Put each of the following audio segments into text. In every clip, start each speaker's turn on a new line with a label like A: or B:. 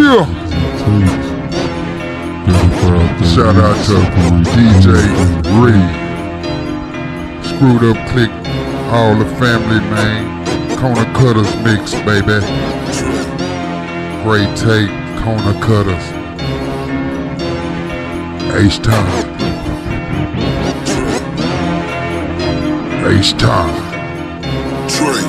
A: Yeah. Shout out to DJ Reed, Screwed Up Click, all the family, man. Corner Cutters mix, baby. Great tape, Corner Cutters. H-Time. H-Time.
B: Trey.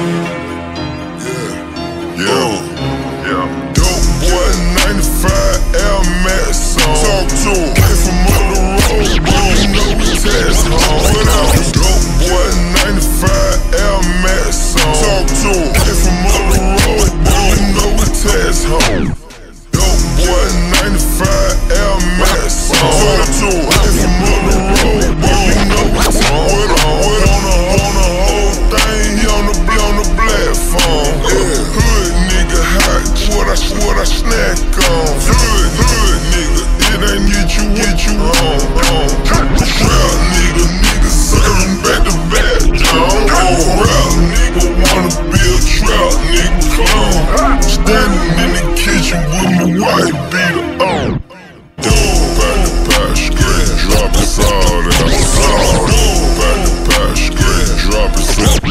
B: Yeah. Dope boy 95 Air Max song. Talk to him. Came from up the road, but you know we test home. Dope boy 95 Air Max song. Talk to him. Came from up the road, but you know we test home. Dope boy 95 Air Max song. Talk to him. Came from up the road, but you know we test home. On the whole thing, he on the platform. Hood nigga hot, what I snack on. Hood nigga, it ain't get you on. Trap nigga serving back to back, rap nigga wanna be a trap nigga clone. Standing in the kitchen with my white beater on. Back to patch, drop us all down. Back to patch, drop us all down.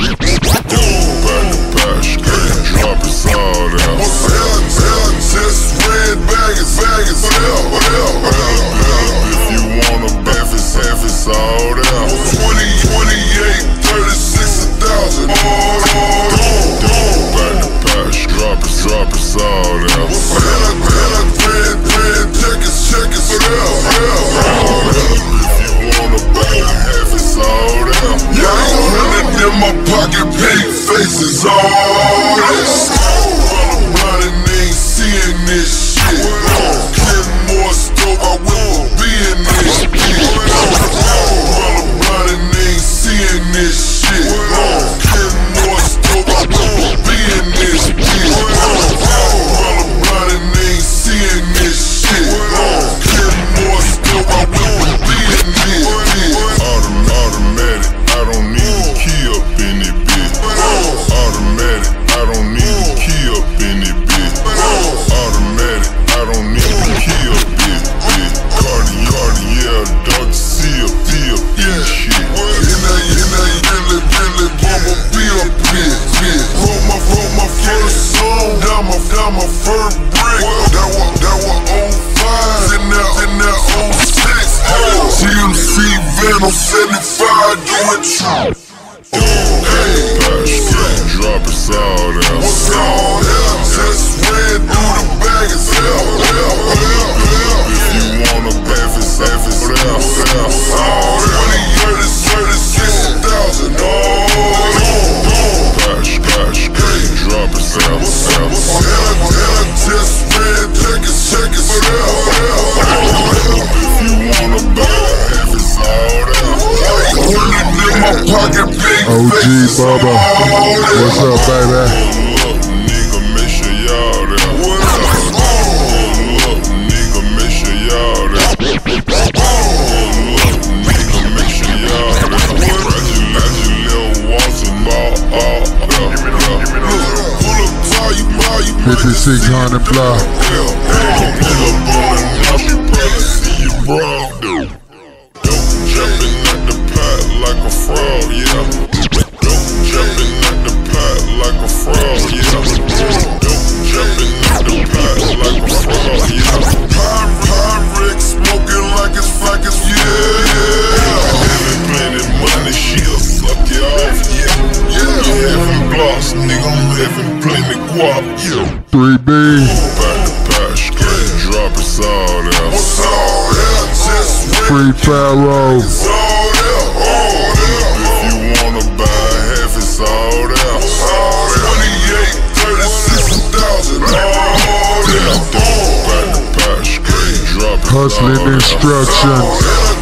B: Drop us all down. Just red baggers, if you wanna half it's all down. 28, 36, 1,000. Back to patch, drop us all down. Red checkers, if you wanna buy half it's all down. Yeah, 100 in my pocket, big faces, all this. Seeing this shit, getting more stove, I will be in this shit. Run around and ain't seeing this shit, getting more stove, I will be in this shit. Run around and ain't seeing this shit, getting more stove, I will be in this shit. Automatic, I don't need a key up in it, bitch. Automatic, I don't need a key up in it, bitch. Automatic, I don't need a key up it. Cartier, Dr. C up, shit. In that Bentley, Bumblebee up it. Wrote my first song, down my first brick. That was 05, in that 06. GMC Venom 75, do it true. Drop us all down. What's all down? Just ran through the bag as hell. If you wanna half it's down. 20, 36, 1,000. Cash, drop us out. Just ran, check it. If you wanna buy half it's all down. In my pocket, big
A: OG Bubba, what's up, baby?
B: Nigga, make sure y'all there. Nigga, make sure y'all there. Nigga, make sure y'all there. Little Walton, ball. Pull up, tall you
A: 5600 block.
B: pull up on it, now she probably see you brown. Jumping at the pot like a frog, yeah. Jumping at the pot like a frog, yeah. Jumping at the pot like a frog, yeah. Pyrex smoking like it's yeah. Plenty money, she'll suck you off, yeah. Having blocks, nigga, I'm having plenty guap, yeah.
A: 3B.
B: Back to patch, drop us all down.
A: Free Pharaoh.
B: If you wanna buy half, it's all down. 28, 36, 1,000. Back to patch, drop us
A: Hustling instructions.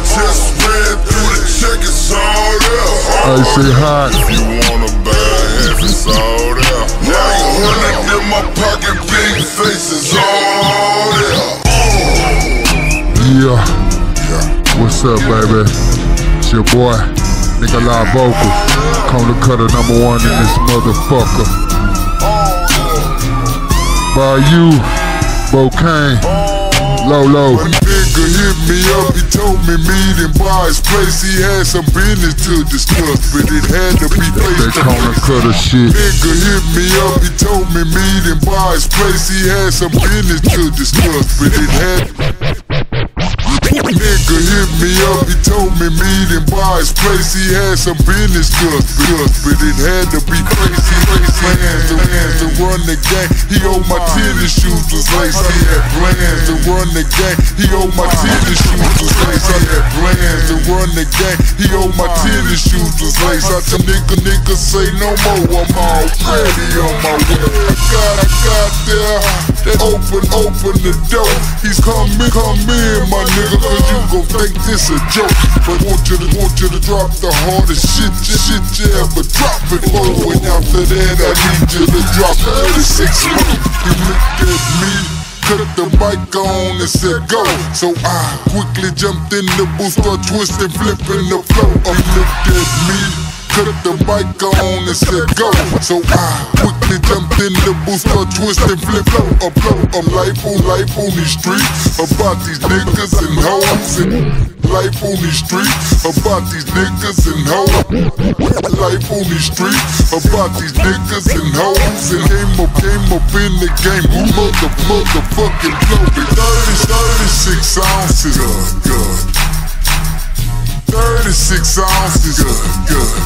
A: I say hot.
B: If you wanna buy half, it's all down. 100 in my pocket, big faces, all down.
A: Yeah. What's up, baby? It's your boy, Nikolai Vocal. Corner Cutter #1 in this motherfucker. By you. Bocane, Lolo.
B: A nigga hit me up, he told me meet him by his place. He had some business to discuss, but it had to be face
A: That
B: to
A: corner
B: face.
A: cutter shit.
B: Nigga hit me up, he told me meet him by his place. He had some business to discuss, but it had. Nigga hit me up, he told me meet him by his place. He had some business but it had to be crazy. Plans to run the gang, he owed my tennis shoes was laced. He had plans to run the gang, he owed my tennis shoes was laced. He had plans to run the gang, he owed my tennis shoes was laced. I tell nigga say no more, I'm already on my way. I got there, they open the door. He's come in, my nigga, cause you gon' think this a joke. But want you to drop the hardest shit you ever drop before. And after that, I need you to drop 36 more. He looked at me, cut the mic on and said go. So I quickly jumped in the booth, start twisting, flipping the flow. He looked at me, cut the mic on and said go. So I quickly jumped in the booth, start twisting, flip up. I'm life on these streets about these niggas and hoes. Life on these streets about these niggas and hoes. Life on these streets about these niggas and hoes. And came up in the game, motherfucking flow. 36 ounces, good. 36 ounces, good.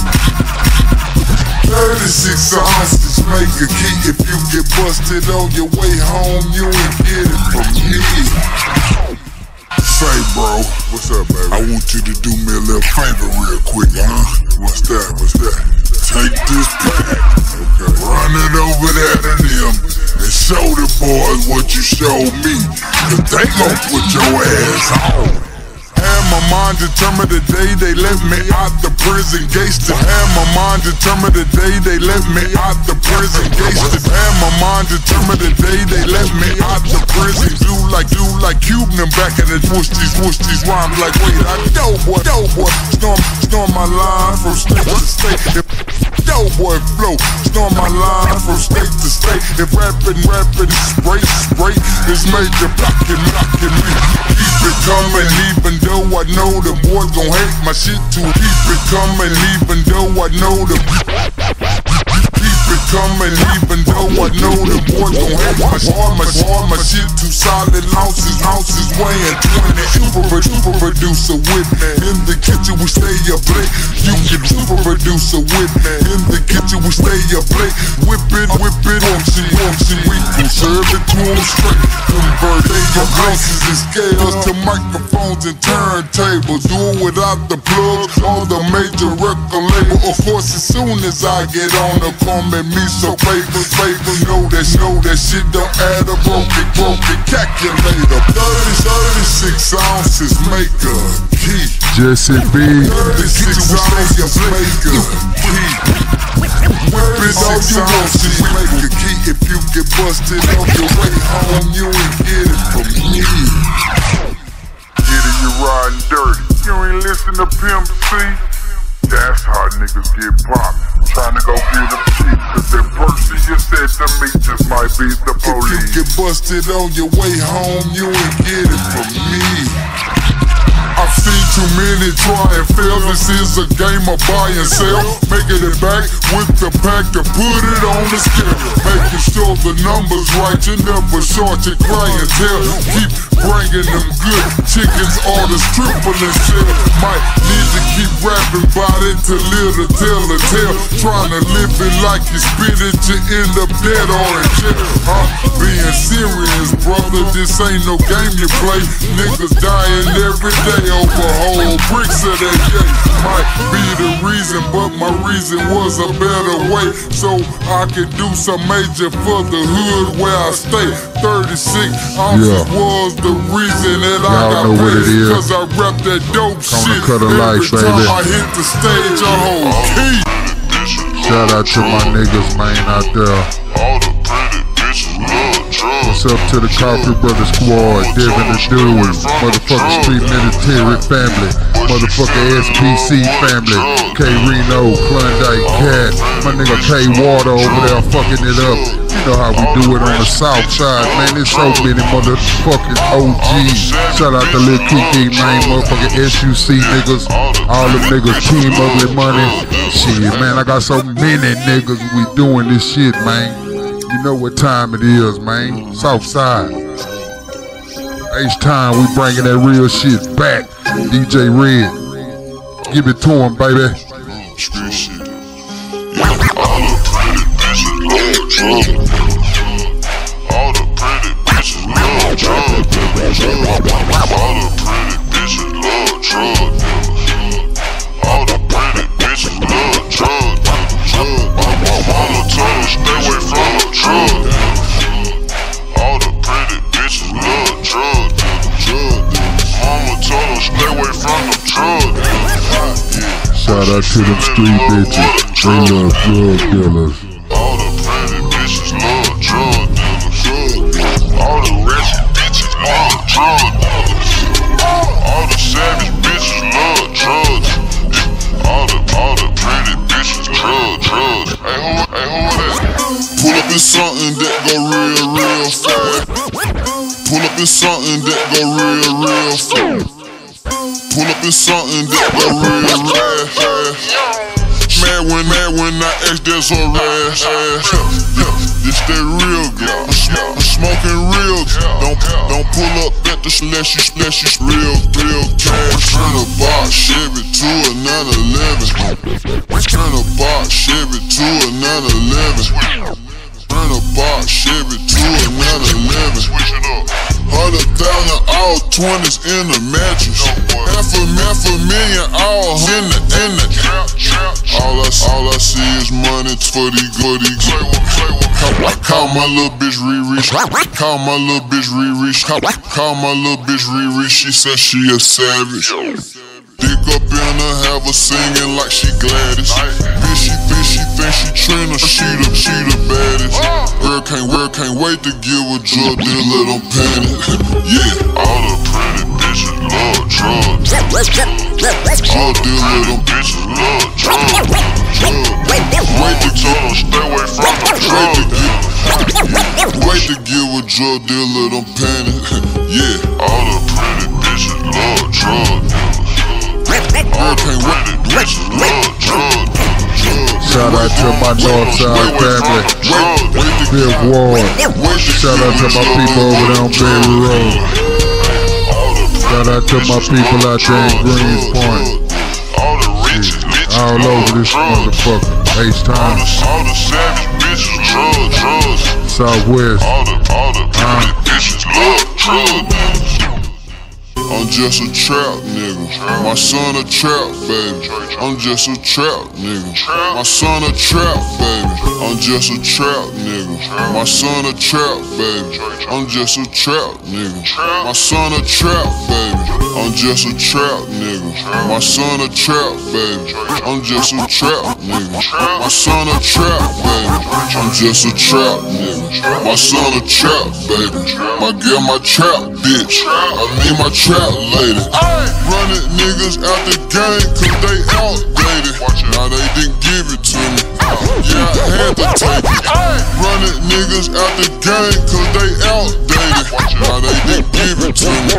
B: 36 ounces, make a key. If you get busted on your way home, you ain't get it from me. Say, bro, what's up, baby? I want you to do me a little favor real quick, huh? What's that? Take this pack, okay, run it over there to them, and show the boys what you showed me, cause they gon' put your ass on. Had my mind determined the day they let me out the prison gates. Had my mind determined the day they let me out the prison gates. Had my mind determined the day they let me out the prison. Do like Cuban and back in the twist these rhymes like wait, I doughboy, storm my line from state to state. Doughboy flow, storm my line from state to state. If rapping spray, it's major blocking me. Keep it coming, even though I know the boys gon' hate my shit too. Keep it coming, even though I know the. Keep it coming, even though I know the boys gon' hate my shit too solid. Ounces weighing 20. Super producer with me. In the kitchen we stay up late. You can super producer with me. In the kitchen we stay up late. Whip it, on she. We can serve it to them straight. Convert your ounces and scales to microphones and turntables. Do it without the plugs on the major record label. Of course, as soon as I get on the come at me, so paper, know that shit don't add a broken calculator. 36 ounces make a key.
A: Jesse B.
B: 36 ounces make a key. Whip it all you want, shit make a key. If you get busted on your way home, you ain't get it from me.
C: You riding dirty. You ain't listen to Pimp C. That's how niggas get popped. Trying to go get a cheat, cause that person you said to me just might be the police.
B: If you get busted on your way home, you ain't get it from me. I've seen too many try and fail. This is a game of buy and sell. Making it back with the pack to put it on the scale. Making sure the numbers right, you never short your clientele. Keep bringing them good chickens, all this triple and shit. Might need to keep rapping about it to live to tell a tale. Trying to live it like you spit it, you end up dead or in jail. Being serious, brother, this ain't no game you play. Niggas dying every day over whole bricks of that day. Might be the reason, but my reason was a better way, so I could do some major for the hood where I stay. 36 ounces was the reason that I got paid, cause I rap that dope shit every time I hit the stage. I hold key.
A: Shout out to my niggas, man, out there.
C: All the pretty bitches love drugs.
A: What's up to the Coffee Brother Squad, Devin the Dude, motherfucking Street Military family, motherfucking SPC family, K Reno, Klondike Cat, my nigga K Water over there fucking it up. You know how we do it on the south side, man. There's so many motherfucking OGs. Shout out to Lil Kiki, man, motherfucking SUC niggas, all them niggas, Team Ugly Money. Shit, man, I got so many niggas, we doing this shit, man. You know what time it is, man. Southside. H-Time, we bringing that real shit back. DJ Red, give it to him, baby.
B: Street shit. Yeah, all the pretty bitches love drugs. All the pretty bitches love drugs. All the pretty bitches love drugs. All the pretty bitches love drugs. Mama told her stay away from the drugs. All the pretty bitches love drugs. Mama told her stay away from the drugs.
A: Shout out to them street bitches, they love drug dealers.
B: All the pretty bitches love drug dealers. All the ratchet bitches love drug dealers. All the savage bitches love drugs. All the pretty bitches love drugs. Hey, who that? Pull up in something that go real fast. Pull up in something that go real fast. Pull up in something that go real fast. Mad when I ask, there's a rash. This that real girl. I'm smoking real. Don't pull up at the slash you real cash. Turn a box Chevy to a 911. Turn a box Chevy to a 911. Turn a box Chevy to a 911. 100,000 all 20s in the mattress. Half a million all in the all I see is money for these goodies. Call my little bitch Riri. Call my little bitch Riri. Call my little bitch Riri. She said she a savage. Dick up in her, have her singing like she Gladys. Bitch, she think she Trina. She the baddest. Girl can't wait to give a drug dealer them panties. Yeah, all the pretty bitches love drugs. All dealer them bitches love drugs. Wait to give them, stay away from the drugs. Wait to give a drug dealer them panties. Yeah, all the pretty bitches love drugs. Girl can't wait to bitches love drugs.
A: Shout out to my Northside family, Big Ward. Shout out to my people over there on Berry Road. Shout out to my people out there in Greens Point. All over this motherfucker. H-Time.
B: All the savage bitches love drugs.
A: Southwest.
B: All the pretty bitches love drugs. I'm just a trap nigga. My son a trap baby. I'm just a trap nigga. My son a trap baby. I'm just a trap nigga. My son a trap baby. I'm just a trap nigga. My son a trap baby. I'm just a trap nigga. My son a trap baby. I'm just a trap nigga. My son a trap baby. I'm just a trap nigga. My son a trap baby. My girl my trap bitch. I mean my trap lady. Running niggas out the game cause they outdated. Now they didn't give it to me. Yeah, I had to take it. Running niggas out the game cause they outdated. Now they didn't give it to me.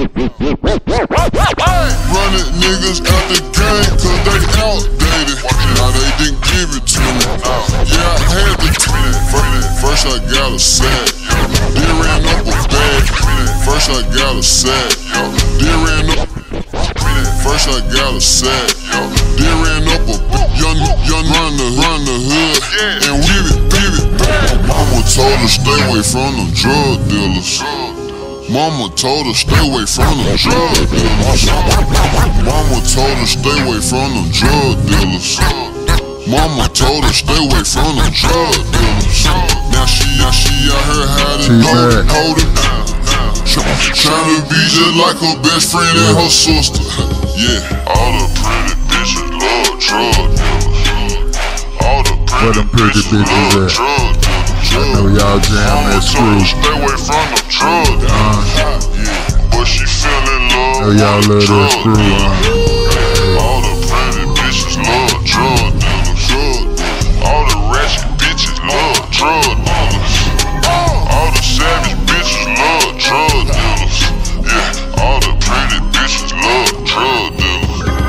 B: Running niggas out the game cause they outdated. Now they didn't give it to me. Yeah, I had to take it. First I got a sack. Then ran up a bag. First I got a sack. Then ran up. First I got a sack. Then ran up a young run the hood and give it back. Mama told her stay away from them drug dealers. Mama told her stay away from them drug dealers. Mama told her stay away from them drug dealers. Mama told her stay away from them drug dealers. Now she out here hiding, holding. Tryna be just like her best friend and her sister. Yeah, all the pretty bitches love drug dealers. All the pretty bitches love drug dealers.
A: I know y'all jam that screw.
B: Stay away from the drugs. But she feeling love.
A: Know y'all love that screw.
B: All the pretty bitches love drug dealers. All the ratchet bitches love drug dealers. All the savage bitches love drug dealers. Yeah, all the pretty bitches love drug dealers.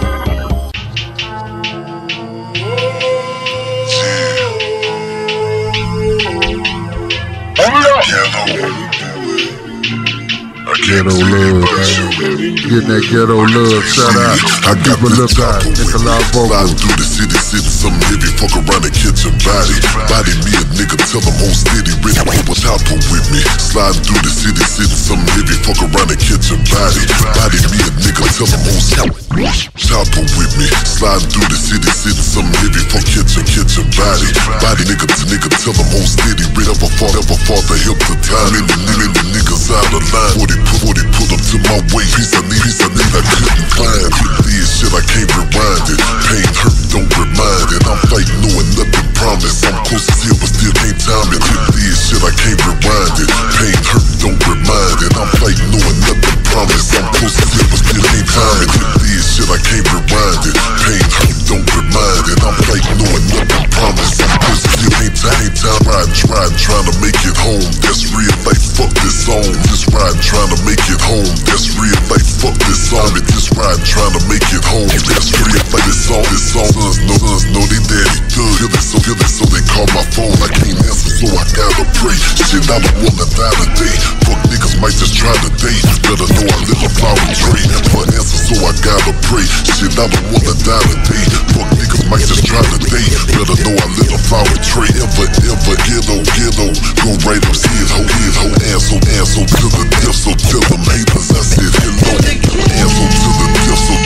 A: Ghetto love, man. Getting that ghetto love, shout out.
B: I got
A: People look out, Nicolai Vocal.
B: Slide through the city, something heavy, fuck around and catch a body. Body me a nigga, tell them on steady, ready to chopper with me. Slide through the city, something heavy, fuck around and catch a body. Body me a nigga, tell them on chopper with me. Slide through the city, something heavy, fuck catch a body. Body nigga, tell them on steady, ready to fall to help the time. Many niggas out of line, 40 put up to my way. Piece I need, I couldn't climb. This shit I can't rewind it. Pain hurt, don't remind it. I'm fighting knowing nothing promise. I'm close as hell but still can't time it. This shit I can't rewind it. Pain hurt, don't remind it. I'm fighting knowing nothing promise. I'm close as hell but still can't time it. This shit I can't rewind it. Pain hurt, don't remind it. I'm fighting knowing nothing promise. I'm close as hell can't time. Riding, trying to make it home. That's real life, fuck this song. Just riding, trying to make it home. That's real life, fuck this song. And just riding, trying to make it home. That's real life, this song. Sons know they daddy thug. Feel it, so they call my phone. I can't answer, so I gotta pray. Shit, I don't wanna die today. Fuck niggas might just try to date. Better know I live a flower tree. For an answer, so I gotta pray. Shit, I don't wanna die today. Fuck niggas might just try to date. Better know I live a flower tree. Ever, ghetto. Go right up, see it, ho, answer to the death. So tell them haters I said hello. Answer to the death, so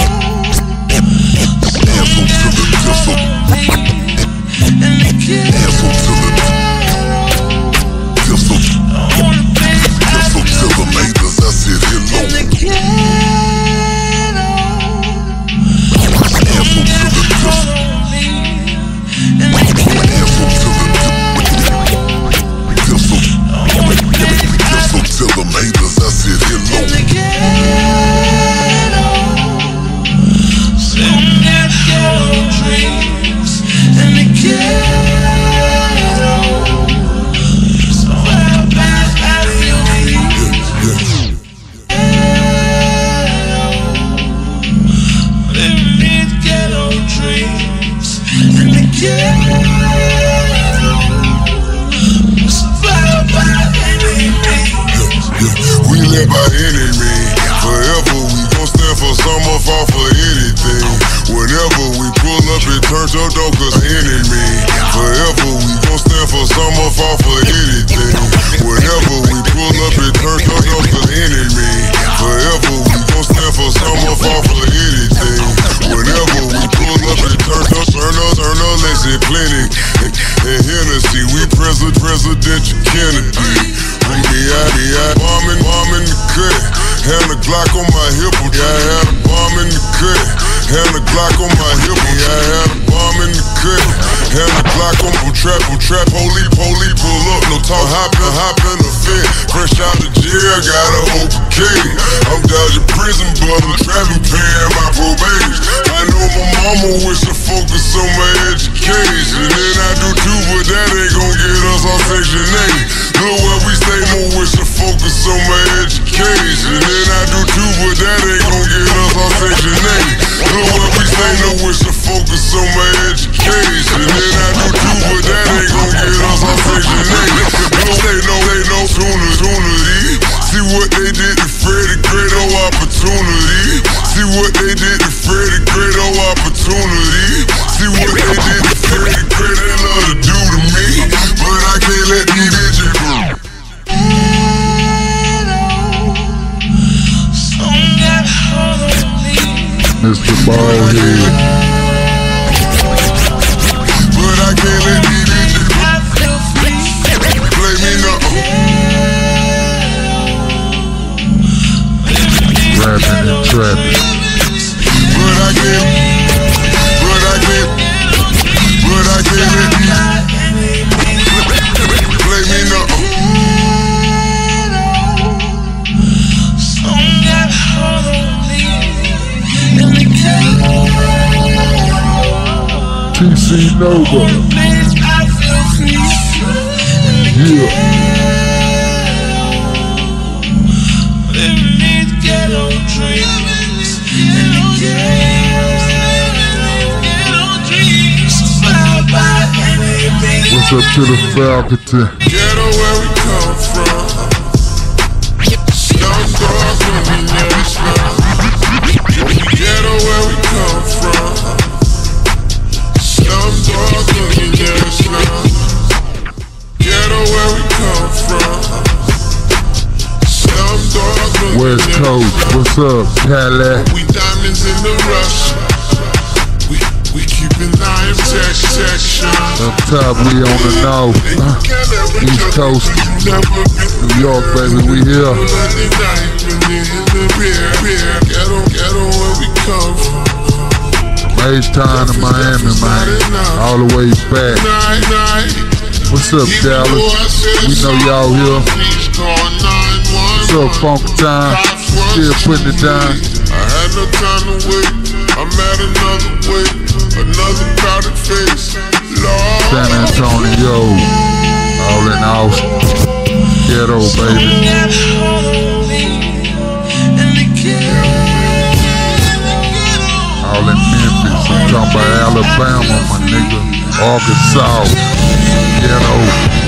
B: answer to the death, so answer to the death, so tell them haters I said hello. Answer to the death, so tell them haters I said hello. We live by enemy. Forever we gon' stand for some or fall for anything. Whenever we pull up, it turns up though, cause enemy. Forever we gon' stand for some or fall for anything. Whenever we pull up, it turns up though, cause enemy. Forever we gon' stand for some or fall for anything. Whenever we pull up, it turns up, turn up, let's get plenty. And Hennessy, we Presidential Kennedy. I bomb in the cut, had a Glock on my hip. I had a bomb in the cut, had a Glock on my hip. I had a bomb in the cut, had a Glock on my trap. Police pull up, no talk, hop in the fence. Fresh out of jail, got a open cage. I'm dodging prison, but I'm trapping, paying my probation. I know my mama wish to focus on my education, and I do too, but that ain't gon' get us on Section 8. Look where we stay, more wish to focus on my education, and I do too, but that ain't gon' get us on Section 8. Look where we stay, no wish to focus on my education, and I do too, but that ain't gon' get us on Section 8. They know opportunity. See what they did to Freddie, great old opportunity. See what they did to Freddie, great old opportunity. See what they did to Freddie, great they love to do to me, but I can't let these bitches go.
A: Mr. Ballhead.
B: But I can't let these bitches play me now.
A: Rapping and trapping.
B: But I can't let these
A: MC Nova. Yeah. What's up to the Falcon?
B: Ghetto where we come from. Slumdog when we never slum. Ghetto where we come from. Slumdog when we never slum. Ghetto where we come from. Slumdog when we
A: West Coast, what's up, Cali?
B: We diamonds in the rush. We keepin' iron section.
A: Up top, we on the north. East Coast, New York, baby, we here.
B: Ghetto where we come from.
A: H-Town to Miami, man. All the way back. What's up, Dallas? We know y'all here. What's up, Funky Time? Still putting it down.
B: I had no time to wait. I'm at another way, another crowded face. Lord.
A: San Antonio, all in Austin. Ghetto, baby. All in Memphis. I'm talking about Alabama, my nigga. Arkansas. Ghetto.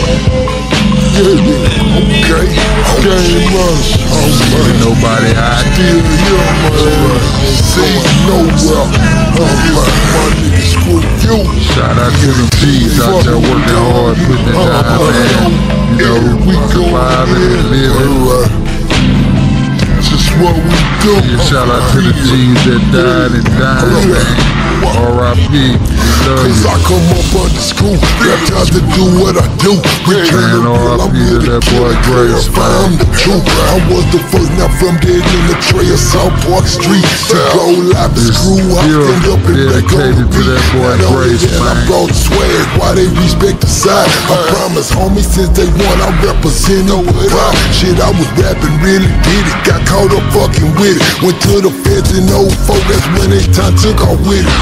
B: Okay, game runs.
A: Ain't nobody out.
B: Still here, man. See nowhere. My nigga screw you.
A: Shout out to them G's out there working hard, putting it down, man. You know, we surviving and living.
B: Just what we do.
A: Yeah, shout out to the G's that died and died, man. R.I.P. We love
B: Cause
A: you.
B: I come up under school, baptized to do what I do. Return the real, I'm here to
A: boy Grace.
B: I'm the truth. I was the first, now from dead in the tray of South Park Street. To go live to screw, I stand up and back on the beat.
A: That boy Grace,
B: I brought swag, why they respect the side. I promise, homie, since day one, I represent no pride. Shit, I was rapping, really did it. Got caught up fucking with it. Went to the feds in 04, that's when they time took off with it.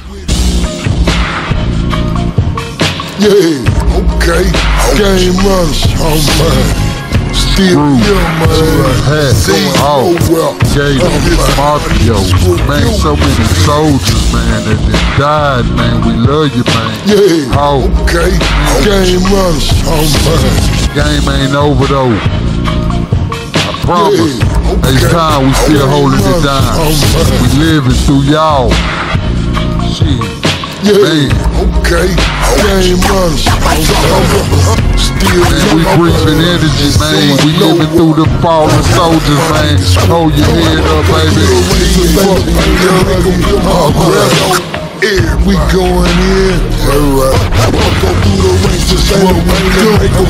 B: Yeah, okay, game runs, oh man. Still here, man.
A: See, Gate, Mafio, man, so many soldiers, man, that died, man. We love you, man.
B: Yeah, okay, game runs, oh man.
A: Game ain't over though. I promise. It's time we still holding it down. We living through y'all. Shit.
B: Yeah, okay, game runs. Still,
A: man, we breathing energy, man. We living through the fallen soldiers, man. Hold your head up, baby.
B: We going in. Alright. Go through the ranks to say what we do. Make them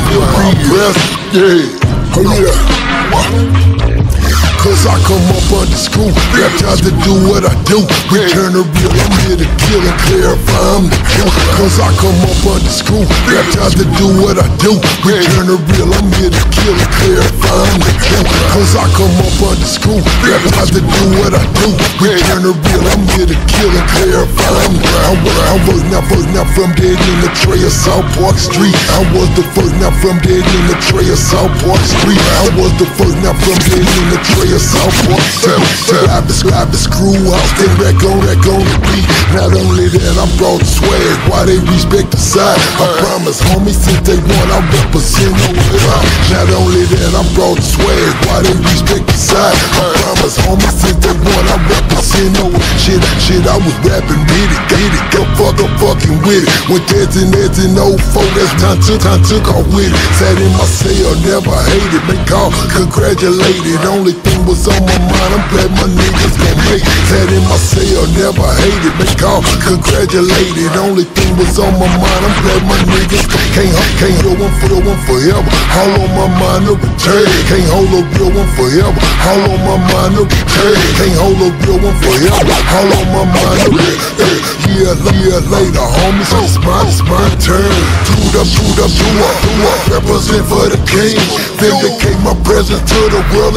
B: feel free. Yeah. Cause I come up under school, baptized to do what I do. Return the real, I'm here to kill and clarify I'm the truth. Cause I come up under school, baptized to do what I do. Return the real, I'm here to kill and clarify I'm the truth. Cause I come up under school, baptized to do what I do. Return the real, I'm here to kill and clarify I'm the truth. I was not first, now from dead in the tray of South Park Street. I was the first, now from dead in the tray of South Park Street. I was the first, now from dead in the tray of South Park Street. I describe the screw house, then back on the beat. Not only that, I brought swag, why they respect the side. I promise, homie, since day one, I represent no pride. Not only that, I brought swag, why they respect the side. I promise, homie, since day one, I represent no shit. I was rapping with it, go fucking with it. When Ted's in 04, that's time took off with it. Sat in my cell, never hated, make call, congratulated. Only thing was on my mind, I'm glad my niggas gon' make it. Sat in my cell, never hated, make call, congratulated. Only thing was on my mind, I'm glad my niggas can't hold one for the one forever. All on my mind to return. Can't hold a real one forever. All on my mind to return. Can't hold a real one forever. All on my mind to return. Year later, homies, it's my turn. Toot up, represent for the king. Vindicate my presence to the world and shine for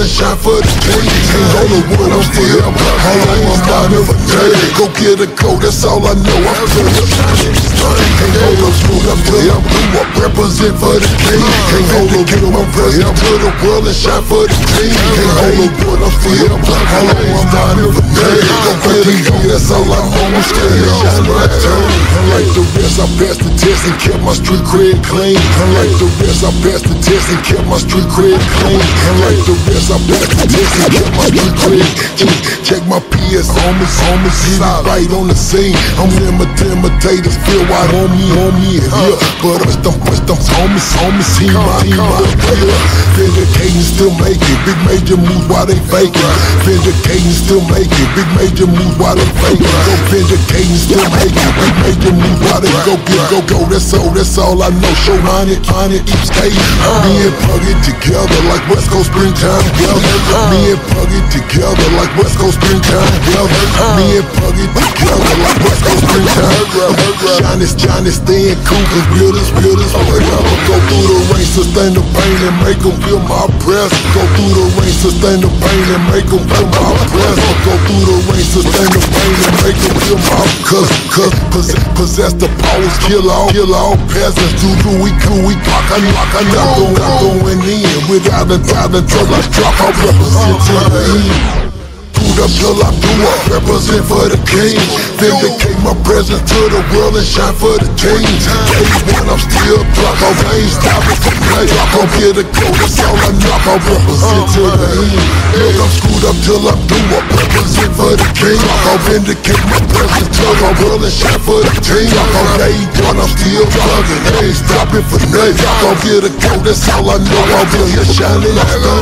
B: for the team. Can't hold a wood, I'm still all on my mind of a day. Go get a coat, that's all I know. I'm still shining. Can't hold a screw up till I'm through. I represent for the king. Can't hold a kill, I'm present to the world and shine for the team. Can't hold a wood, I'm still all on my mind of a day. Go get a coat, that's all I know. I'm still shining. Unlike the rest, I passed the test and kept my street cred clean. Unlike the rest, I passed the test and kept my street cred clean. Unlike the rest, I passed the test and kept my street cred clean. Check my PS, homies, right on the scene. I'm imitators, feel wide on me, yeah. But them homies, he my player. Vindicating, still making big major moves while they faking. Vindicating, still making big major moves while they faking. Vindicating, still making big major moves while they go. That's all I know. Show mine, keep skating. Me and Puggy together like West Coast springtime weather. Me and Puggy together like West Coast springtime weather. Me and Puggy together like West Coast springtime weather. Johnny, staying cool, cause builders forever. Go through the rain, sustain the pain and make them feel my press. Go through the rain, sustain the pain and make them feel my press. Go through the rain, sustain the pain and make them feel my cause possess the powers, kill all peasants. Do we rock, I not going in without a doubt until I drop. I represent to the end. Pulled up till I blew up, represent for the king. Vindicate my presence to the world and shine for the team. Day one, I'm still block, I ain't stopping for play. Go get a coat, that's all I know. I represent to the end. Look, I'm screwed up till I blew up, represent for the king. I vindicate my presence to the world and shine for the team. Day one, I'm still plugging, I ain't stopping for nothing. Go get a coat, that's all I know. I will here shining,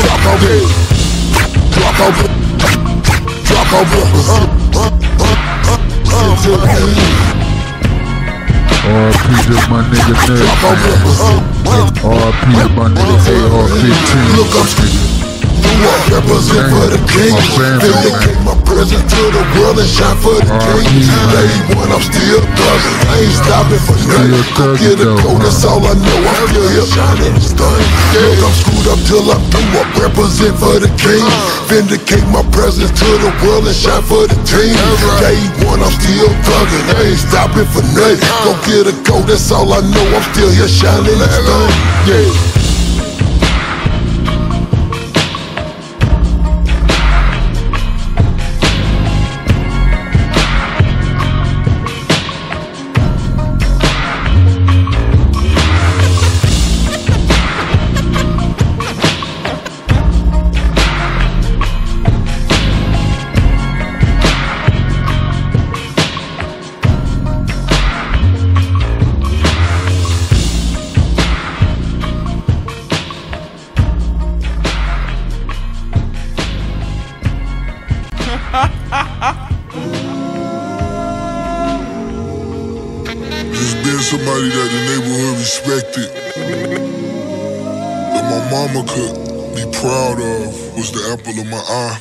B: drop over.
A: RP to my nigga Ned, RP to my nigga AR-15.
B: Look, I'm speaking. Represent for the king. Vindicate my presence to the world and shine for the king. Day one, I'm still thugging. I ain't stopping for nothing. Get a coat, that's all I know. I'm still here shining and stunning. Look, I'm screwed up till I blew up. Represent for the king. Vindicate my presence to the world and shine for the team. Day one, I'm still thugging. I ain't stopping for nothing. Go get a coat, that's all I know. I'm still here shining and stunning. Yeah. Just being somebody that the neighborhood respected, that my mama could be proud of, was the apple of my eye.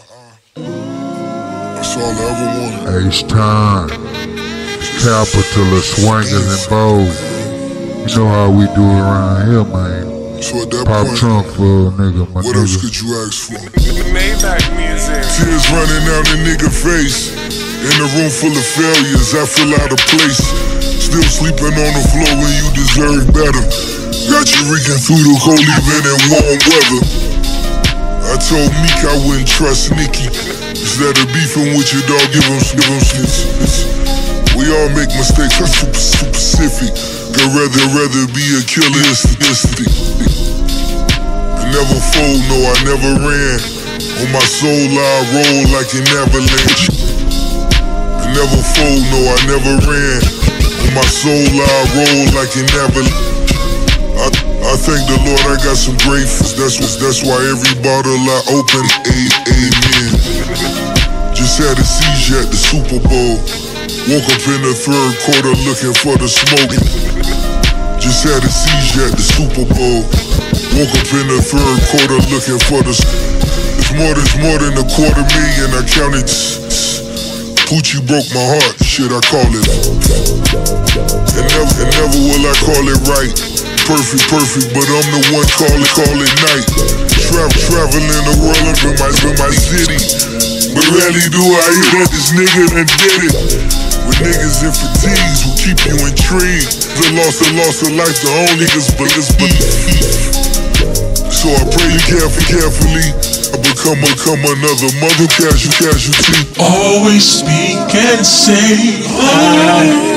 B: That's all I ever wanted.
A: H-Time, capitalist, swingers and bows. You know how we do it around here, man.
B: So at that
A: Pop
B: point,
A: trunk for a nigga, my
B: what else
A: nigga.
B: could you ask for? Tears running down the nigga face. In a room full of failures, I feel out of place. Still sleeping on the floor when you deserve better. Got you reeking through the cold even in warm weather. I told Meek I wouldn't trust Nicki. Instead of beefing with your dog, give him snitch. We all make mistakes, I'm super specific. I'd rather be a killer statistic. I never fold, no, I never ran. On my soul, I roll like an avalanche. I never fold, no, I never ran. On my soul, I roll like an avalanche. I thank the Lord I got some great friends. That's why every bottle I open, amen. Just had a seizure at the Super Bowl. Woke up in the third quarter looking for the smoke. Just had a seizure at the Super Bowl. Woke up in the third quarter looking for the. It's more than $250,000. I counted. Poochie broke my heart. Shit, I call it. And never will I call it right. perfect, but I'm the one call it night. Traveling the world up in my city, but rarely do I hear that this nigga done did it. With niggas in fatigues who keep you intrigued. The loss of life, the only niggas but it's beef. So I pray you carefully. I become another mother casualty.
D: Always speak and say hi.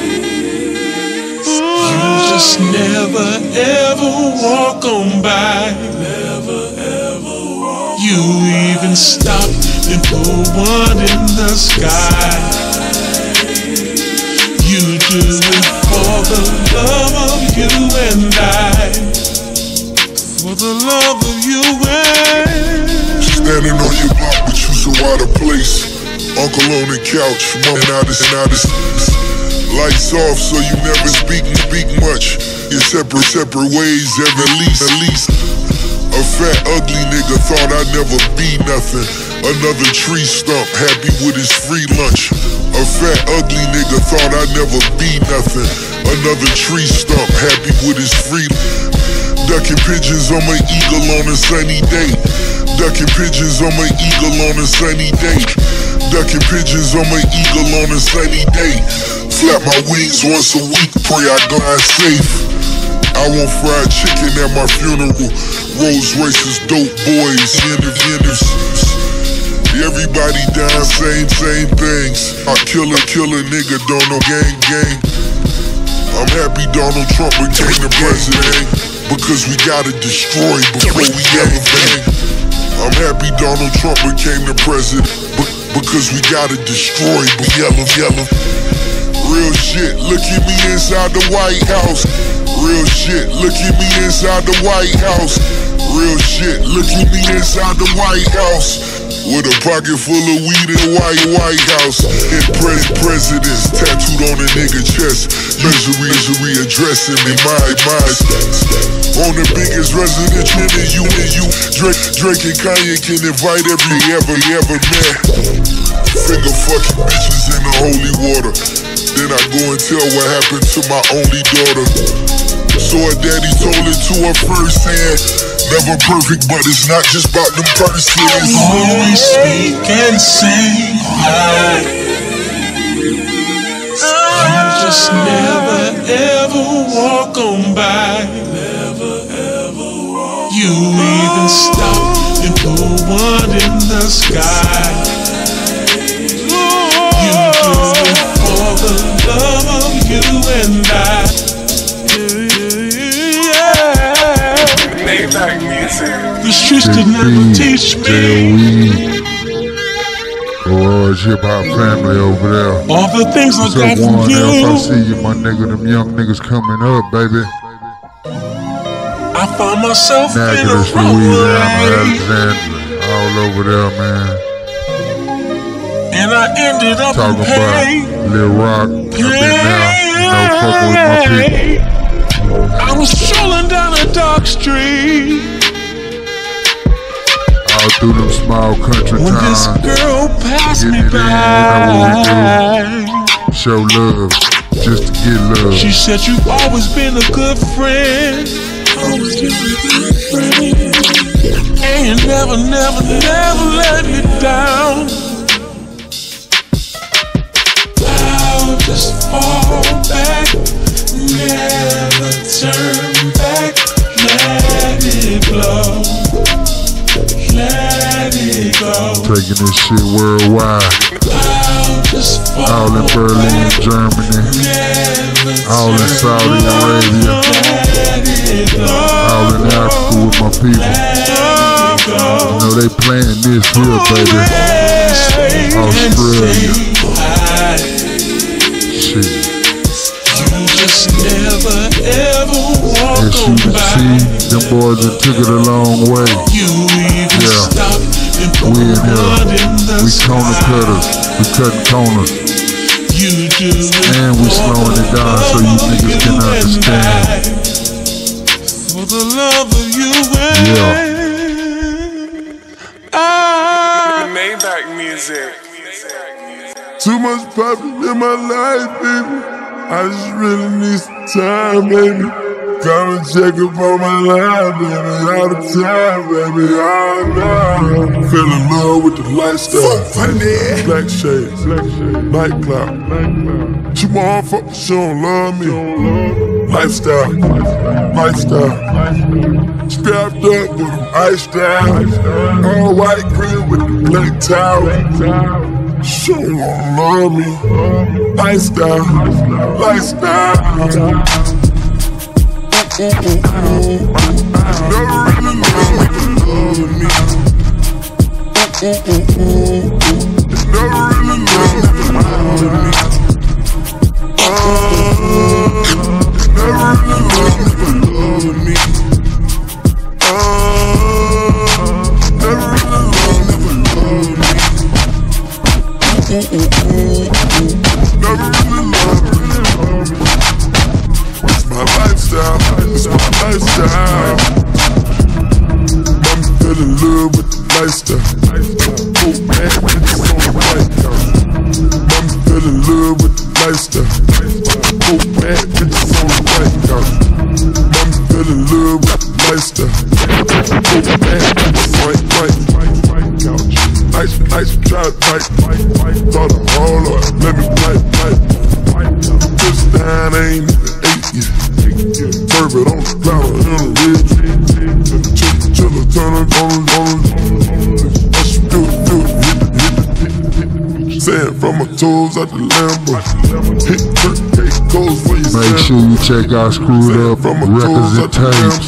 D: You just never ever walk on by. You even stop and put one in the sky. You do it for the love of you and I. For the love of you and
B: standing on your block, but you so out of place. Uncle on the couch, mom out of lights off, so you never speak much. You're separate ways, at least. A fat, ugly nigga thought I'd never be nothing. Another tree stump, happy with his free lunch. A fat, ugly nigga thought I'd never be nothing. Another tree stump, happy with his free. Ducking pigeons on my eagle on a sunny day. Ducking pigeons on my eagle on a sunny day. Ducking pigeons on my eagle on a sunny day. Flap my wings once a week, pray I glide safe. I want fried chicken at my funeral. Rolls Royces, dope boys, everybody down, same things. I kill a nigga, don't know gang. I'm happy Donald Trump became the president, because we gotta destroy before we ever bang. I'm happy Donald Trump became the president, because we gotta destroy, but yellow. Real shit, look at me inside the White House. Real shit, look at me inside the White House. Real shit, look at me inside the White House. With a pocket full of weed in White House. And presidents tattooed on a nigga chest. Misery addressing me, my. On the biggest residential in you. Drake and Kanye can invite every ever met. Finger fucking bitches in the holy water. Then I go and tell what happened to my only daughter. So her daddy told it to her firsthand. Never perfect, but it's not just about them purses.
D: Always speak and say hi. You just never ever walk on by. You even stop and put one in the sky. You do it for the love of you and I. The streets did never teach me.
A: Orange Hip Hop family over there.
D: All the things I got from you.
A: I see you, my nigga. Them young niggas coming up, baby.
D: I found myself in a
A: Louisiana, Alexandria, all over there, man.
D: And I ended up
A: talking
D: in pain.
A: About Lil Rock. I've been there, fucking with my people.
D: I was strolling down a dark street.
A: All through them small country
D: when
A: towns.
D: When this girl passed me by,
A: you know what we do. Show love, just to get love.
D: She said you've always been a good friend. And you never let me down. I'll just fall back, never turn back. Let it blow, let it go.
A: Taking this shit worldwide. All in Berlin, Germany. All in Saudi Arabia. All in Africa with my people. You know they playing this here, baby. Australia. Shit.
D: You just never ever walk
A: as you can see, them boys that took it a long way. We in here. We corner cutters. We cutting corners. And we slowing it down so you niggas can understand.
D: For the love of you
B: Maybach music.
E: Too much problem in my life, baby. I just really need some time, baby.
B: Come and check up on my line, baby, all the time, baby, all night. Fell in love with the lifestyle. Black shades, nightclub. She want fuck, she don't love me. Lifestyle. Strapped up with them iced out. All white crib with the black towel. She don't wanna love me. Lifestyle. Never really love me. Never really love me. Never really love me. Never really love me. Never really love me. It's my lifestyle. It's my lifestyle. I'm fell in love with the lifestyle. Oh man, it's on the right now. I'm fell in love with the lifestyle. Oh man, it's on the right now. I'm fell in love with the lifestyle. Oh man, it's right. Nice, try it right. Thought a whole lot, let me play. This time ain't even 8 yet. Serve it on the platter in a red. Chiller, turn it on. Sand from my toes out the Lambo. Hit goes for your
A: make sure you check out Screwed Up Records and Tapes.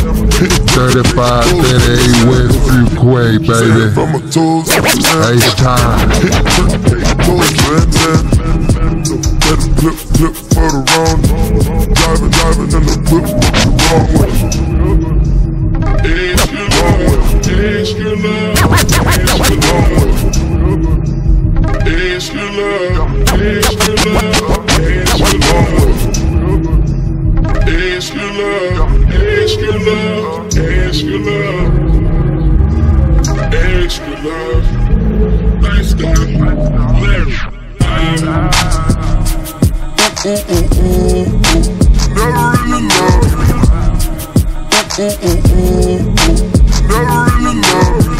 A: 3538 West Fuquay, baby. H-Time.
B: Flip for the wrong. Driving in the whip the wrong way. Ask your love. Ask your love. Ask your love. Ask your love. Ask your love. Ask your love. Ask your love. Ask your love. Ask your love. Nice guy. Never really love me. Never really love me.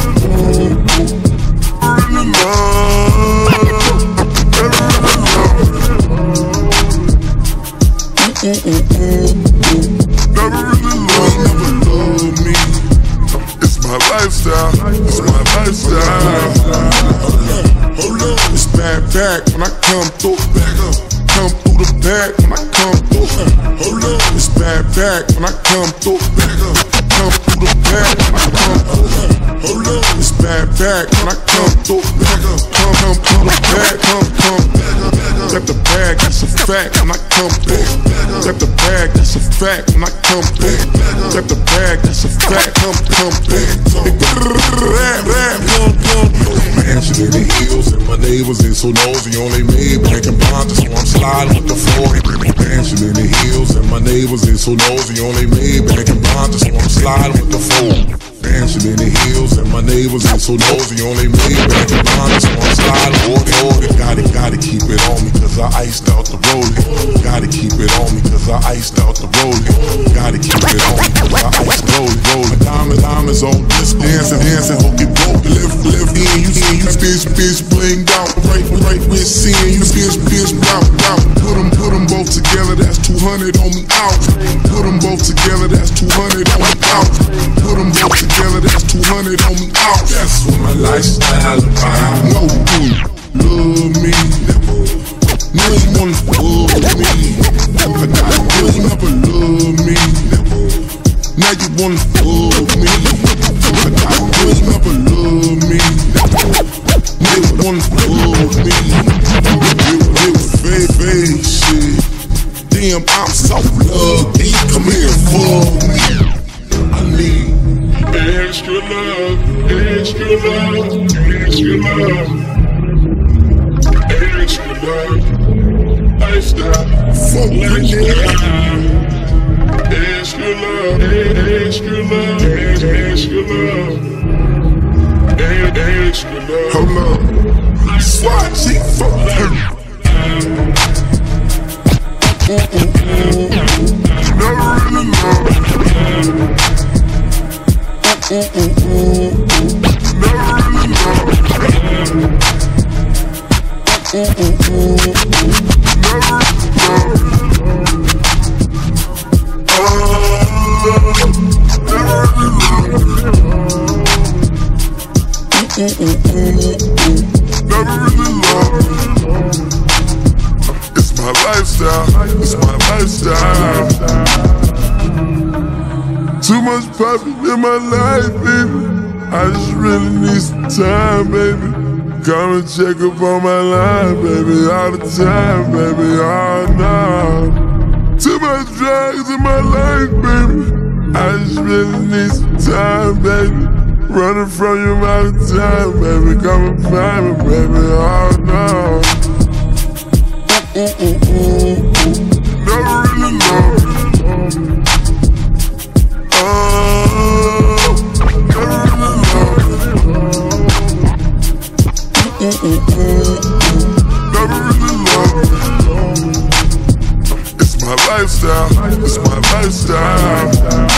B: Never really love me. It's my lifestyle. It's my lifestyle. Hold up, it's back when I come through. Come through the back when I come through. Hold up, it's back when I come through. Come through the back when I come through. Hold up, it's back when I come through. Come through the back, come. Got the bag, that's a fact when I come through. Got the bag, that's a fact when I come through. Got the bag, that's a fact, come through.
F: Mansion in the hills and my neighbors ain't so nosy. Only made black and blonde, so I'm sliding with the 40. Mansion in the hills and my neighbors ain't so nosy. Only made black and blonde, so I'm sliding with the 40. Mansion in the hills and my neighbors ain't so nosy. Only made black and blonde, so I'm sliding with the 40. Gotta keep it on me cause I iced out the rolling. Gotta keep it on me cause I iced out the rolling. Gotta keep it on me cause I iced rolling. Diamonds on this dancing, hope it broke. Lift in, you bitch blinged out. Right with seeing you bitch route. Put them both together, that's 200 on me out. Put them both together, that's 200 on me out. Put them both together, that's 200 on me out. That's what my lifestyle about. No dude, love me. No you wanna love me. You never love me. Now you wanna love me. You never love me. Now you wanna love me. Fake shit. Damn, I'm so lucky. Come here for me. I need extra love, extra love, extra love, extra love. Lifestyle, fuck lifestyle. Extra love, extra love, extra love, extra love. Hold up, SWAT team, fuck her. Never really love.
B: It's my lifestyle, it's my lifestyle. Too much poppin' in my life, baby. I just really need some time, baby. Come and check up on my line, baby, all the time, baby, oh no. Too much drugs in my life, baby. I just really need some time, baby. Running from you all the time, baby. Come and find me, baby, oh no. Never really loved you. Never really loved you. Never really loved you. It's my lifestyle, it's my lifestyle.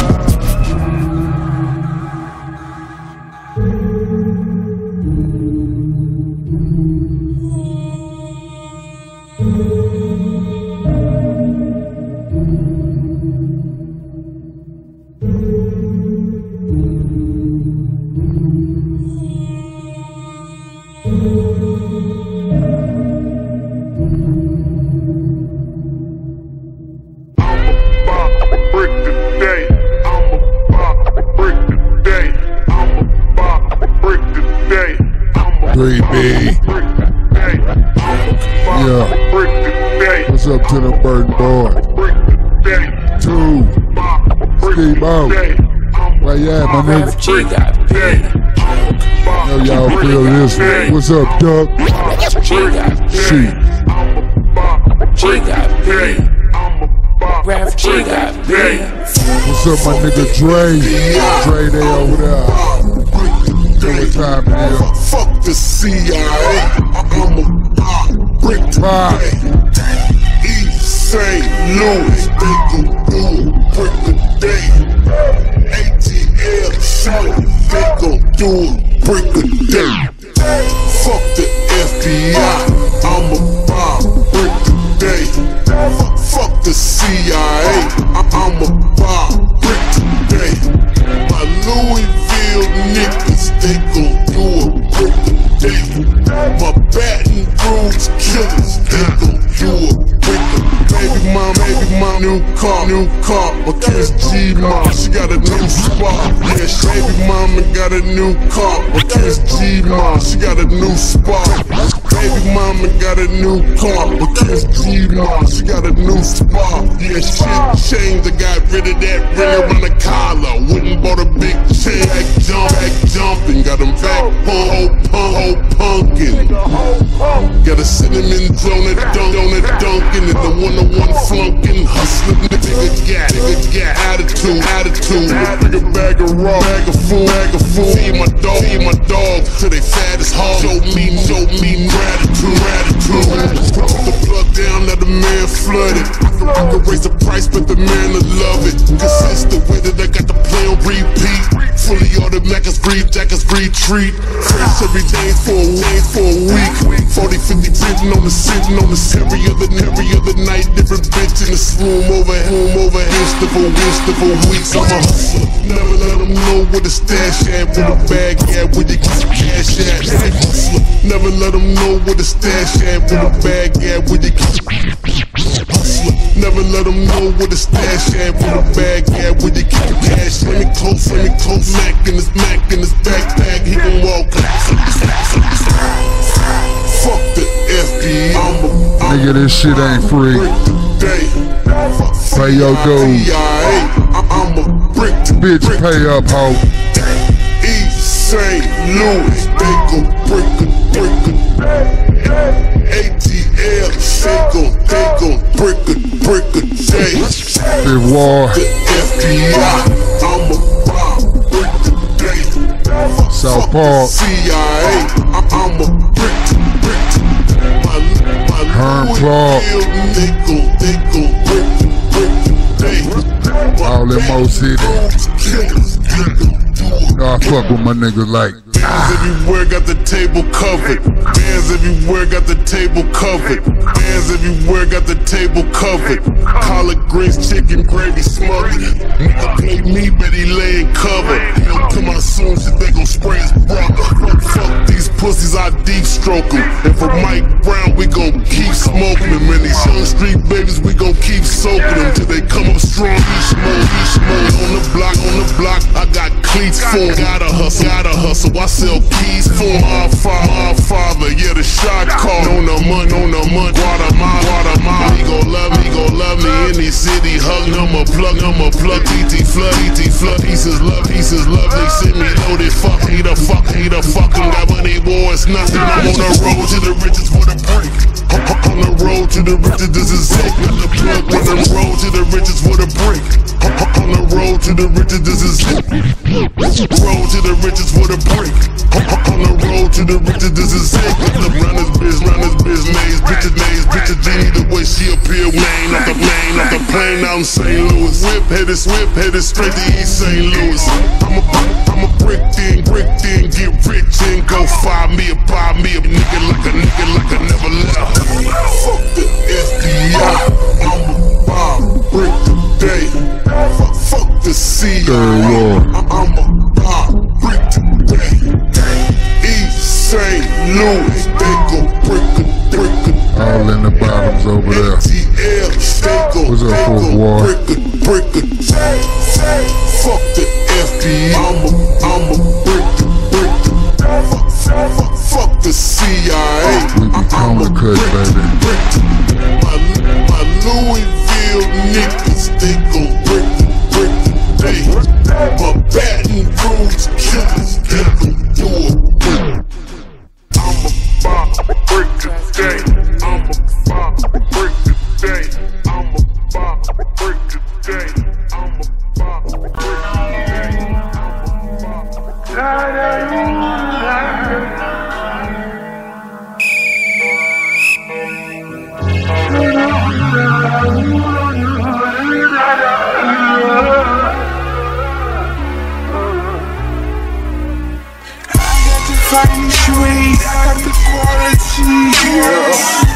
A: Yeah. What's up to the Burton boy? 2 Steve out. Where you at, my nigga? Know y'all feel this. What's up, Duck? Shit. What's up, my nigga Dre? Dre, they over there. What time it is?
B: Fuck the CIA. I'm a brick to East St. Louis, they gon' do a brick a day. ATL show, they gon' do a brick a day. Fuck the FBI, I'm a brick today. Fuck the CIA, I'm a brick today. My Louisville niggas, they gon' do a brick a day. My Baton Rouge killers, they gon' do a brick a day. Baby mom, new car. My kiss G mom, she got a new spot. Yeah, baby mama got a new car. My kiss G mom, she got a new spot. Baby mama got a new car. My kiss G mom, she got a new spot. Yeah, shit changed, I got rid of that ring around the collar. Went and bought a big chain, back jumping. Got them back punkin'. Got a cinnamon donut dunkin', and the one-on-one flunkin'. Hustlin', nigga got attitude. Big bag of raw, bag of food. Feed my dog till they fat as hog. Show me gratitude. Put the plug down, let the man flood it. I can raise the price, but the man will love it. Consistent with it, I got the play on repeat. Fully automatic, retreat. Fresh every day for a week. 40-50 sitting on the every other night. Different bitch in this room over weeks. I'm a hustler, never let them know where the stash at, where the bag at, where you get the cash at. Hustler, never let them know where the stash at, where the bag at, where you get the hustler, never let them know where the stash at, where the bag at, where you get the cash. Let me close, Mac in his backpack, he gon' walk. Fuck the FBI,
A: Nigga, this shit ain't free. Pay your dues. Bitch, pay up, ho.
B: East St. Louis, they gon' break it. ATL, they gon' break a day.
A: Big war.
B: The FBI, I'm a brick today.
A: South Park.
B: CIA, I'm a brick.
A: Herm Clark.
B: They gon' break today.
A: All in Mo City. know I fuck with my niggas like
B: bands everywhere, got the table covered. Bands everywhere, got the table covered. Bands everywhere, got the table covered. Collard greens, chicken gravy smothered. Nigga play me, but he laying cover. He'll come out soon, shit they gon' spray his brother. Fuck these pussies, I deep stroke them. And for Mike Brown, we gon' keep smoking them. And these young street babies, we gon' keep soaking them till they come up strong. He smoke. On the block, I got cleats for him. Gotta hustle, I sell keys for him. My father, yeah, the shot call. On the money, Guatemala. He gon' love me in the city. Hug, number plug, TT flood. Pieces love, they send me loaded. Fuck, he the fucking got money, boy, it's nothing. I'm on the road to the riches with a break. On the road to the riches, this is it. Got the plug on the road to the riches with a break. On the road to the riches, this is it. Road to the riches with a break. On the road to the riches, this is it. Got the runners biz, maze, bitches Genie, the way she appear, Maine, off the plane out in St. Louis. Whip headed straight to East St. Louis. I'ma brick then, get rich and go buy me a nigga like I never left. Fuck the FBI, I'ma buy brick today. Fuck the CIA, I'ma buy brick today. East St. Louis, they gon' brick a.
A: all in the bottoms over there. What's up, Fort War?
B: Brick a. Fuck the FBI, I'ma brick a. Fuck the CIA,
A: We be coming cut, baby.
B: My Louisville niggas, they gon' brick today. My Baton Rouge killers, they gon' do it. I'ma buy a brick today. I'ma buy a brick today. I'ma buy a brick today. I'ma buy a brick today.
G: Finest way, I got the quality, yeah.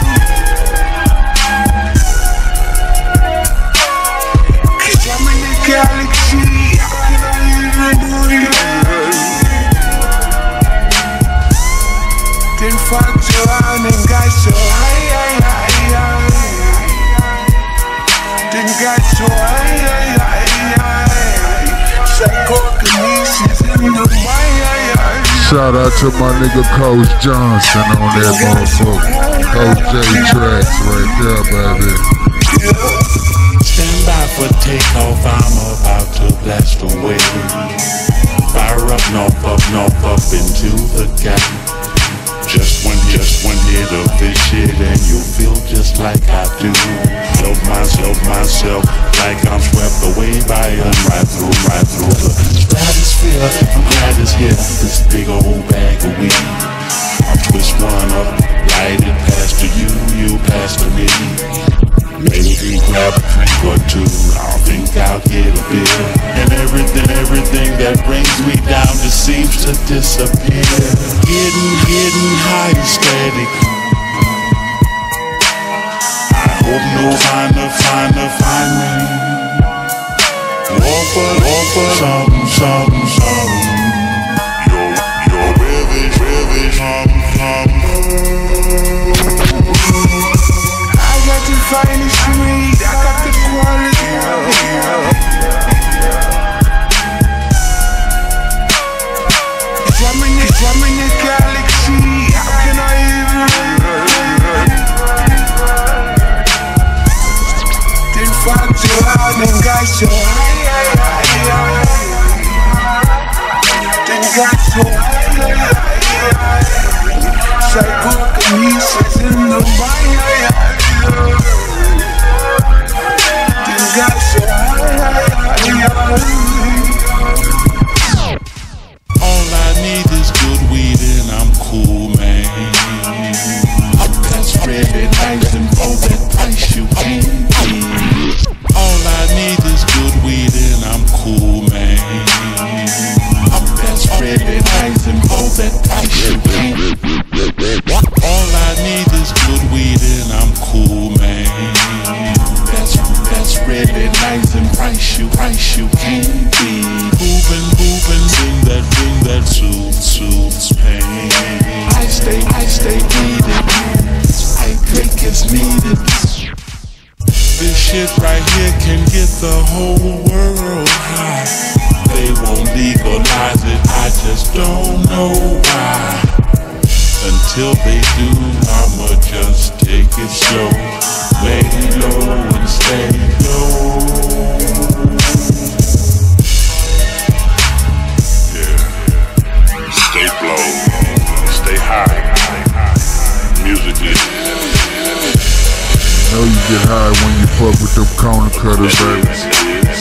G: Cause I'm in the galaxy, how can I even breathe? Then fucked around and got so high. Then got so high. Psychokinesis in the mind.
A: Shout out to my nigga Coach Johnson on that motherfucker. Coach J Tracks right there, baby.
D: Stand by for takeoff, I'm about to blast away. Fire up, Norfolk into the gap. Just one hit of this shit and you'll feel just like I do. Help myself like I'm swept away by right through the stratosphere. I'm glad it's here, this big old bag of weed. I'll twist one up, light it past to you pass to me. Maybe grab a drink or two, I think I'll get a beer. And everything that brings me down just seems to disappear. Getting high and steady. I hope no find me. Offer something. Yo, really,
G: I got the finest weed, I got the quality. I'm in the galaxy, how can I even? Then fucked around and got so high.
D: that soothes pain. I stay needed. I think it's needed. This shit right here can get the whole world high. They won't legalize it, I just don't know why. Until they do, I'ma just take it slow. Lay low and stay low. Yeah. Stay low, stay high. Musically.
A: Know you get high when you fuck with them corner cutters, baby.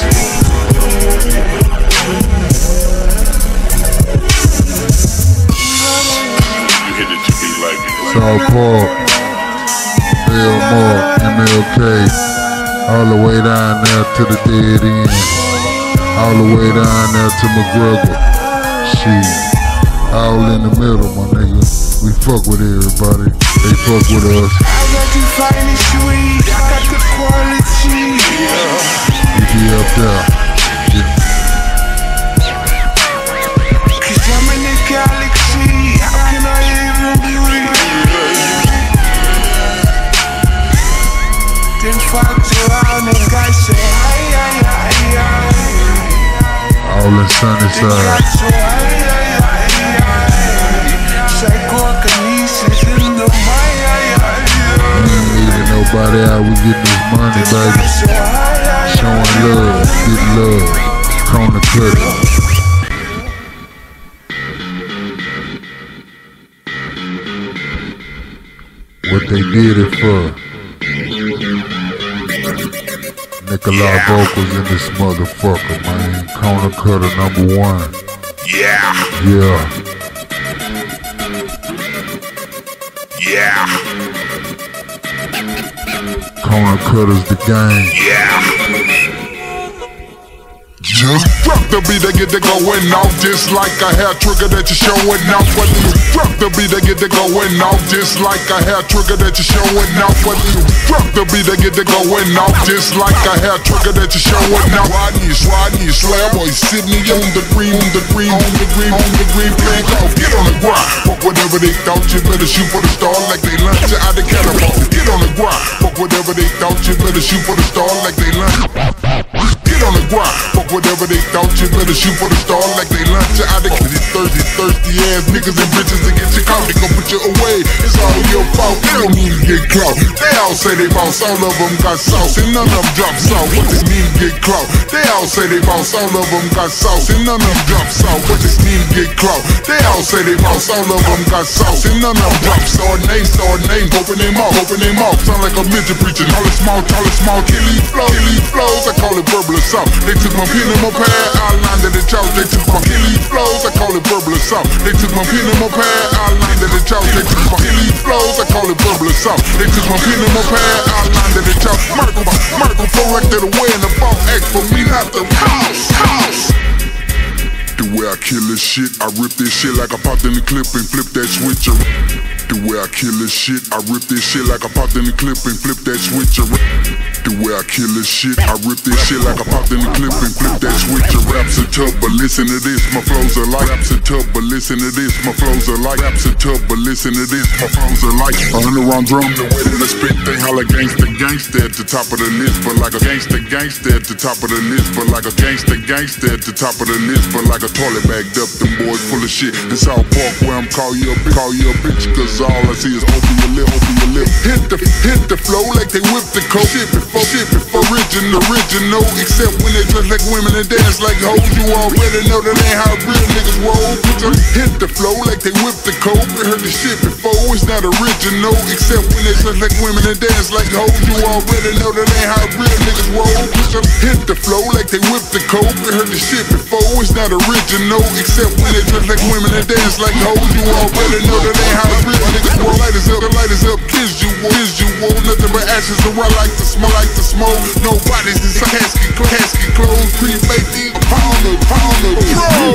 A: South Park, Belmore, MLK, all the way down there to the dead end, all the way down there to McGregor. Shit, all in the middle, my nigga. We fuck with everybody, they fuck with us.
G: I got the finest weed, I got the quality.
A: We be up there.
G: Cause I'm in the galaxy, how can I even breathe? Then fucked around and got so high.
A: All in sunny
G: Then got
A: side.
G: so high. Psychokinesis in the mind.
A: We ain't leaving nobody out, we getting this money, baby. Showing love, getting love, corner cutter. What they did it for. Nikolai vocals in this motherfucker, man. Corner cutter #1.
B: Yeah,
A: Yeah.
B: yeah,
A: Corner cutters the game.
B: yeah. Just drop the beat and get the going off, just like a hair trigger that you're showing off. When you drop the beat and get the going off, just like a hair trigger that you're showing off. When you drop the beat and get the going off, just like a hair trigger that you're showing off. Rodney, Slam Boy, Sydney on the green, playing golf. Get on the grind, fuck whatever they thought, you better shoot for the star like they lunch you out the cannonball. Get on the grind, fuck whatever they thought, you better shoot for the star like they lunch. Get on the grind, fuck whatever they thought, you better shoot for the star like they lunch you out the thirsty ass niggas and bitches that get you caught. They gon' put you away, it's all your fault. They don't need to get clout. They all say they boss, all of them got sauce, and none of them drop sauce. What does mean to get clout? They all say they boss, all of them got sauce, and none of them drop sauce. What does mean to get clout? They all say they boss, all of them got sauce, and none of them drop sauce. Name, open them off, sound like a midget preaching. All it small, kill these flows, I call it verbal assault. They took my pen and my pad, outlined in the chalk. They took my kill these flows, I call it verbal assault. They took my pen and my pad, outlined in the chalk. They took my kill these flows, I call it verbal assault. They took my pen and my pad, outlined in the chalk. Merkel, corrected away in the ball. Act for me, not the house. The way I kill this shit, I rip this shit like I popped in the clip and flip that switch. The way I kill this shit, I rip this shit like I popped in the clip and flip that switch. The way I kill this shit, I rip this shit like I popped in the clip and flip that switch. Raps are tough, but listen to this, my flows are like. Raps are tough, but listen to this, my flows are like. Raps are tough, but listen to this, my flows are like. 100 round drum, the way that I spit, they holla gangsta at the top of the list, but like a gangsta at the top of the list, but like a gangsta at the top of the list, but like a toilet bagged up, them boys full of shit. In South Park where I'm call you a bitch, cause all I see is open your lip. Hit the flow like they whip the coke. Shit before original, except when they dress like women and dance like hoes. You already know that ain't how real niggas roll. Hit the flow like they whip the coke. I heard the shit before, it's not original, except when they dress like women and dance like hoes. You already know that ain't how real niggas roll. Hit the flow like they whip the coke. I heard the shit before, it's not original, except when they dress like women and dance like hoes. You already know that ain't how real niggas roll. Light is up, visual, nothing but ashes, so I like to smoke. Nobody's in casket clothes, pre-baked in pound of pro.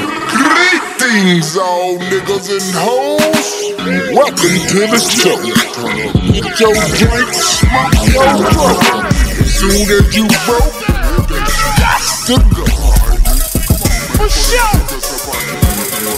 B: Greetings, all niggas and hoes. Welcome to the show. Get your drink, smoke your dope. Soon as you broke, you got to go. For sure.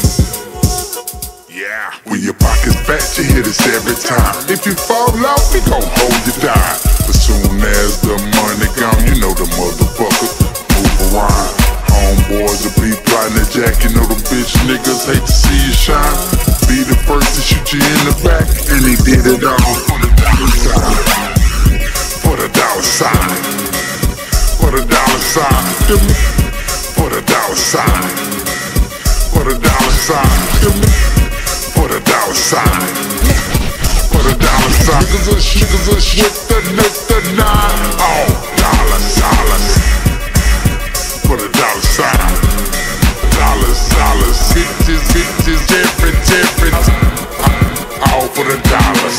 C: you hear this every time. If you fall out, we gon' hold you down. As soon as the money gone, you know the motherfuckers move around. Homeboys will be plotting the jack, you know the bitch niggas hate to see you shine. Be the first to shoot you in the back, and he did it all for the dollar sign. For the dollar sign. For the dollar sign. For the dollar sign. For the dollar sign. For the dollar sign. For the dollar sign. Niggas are with the nine. Oh, dollars. For the dollar sign. Dollars. Bitches, different. All for the dollars.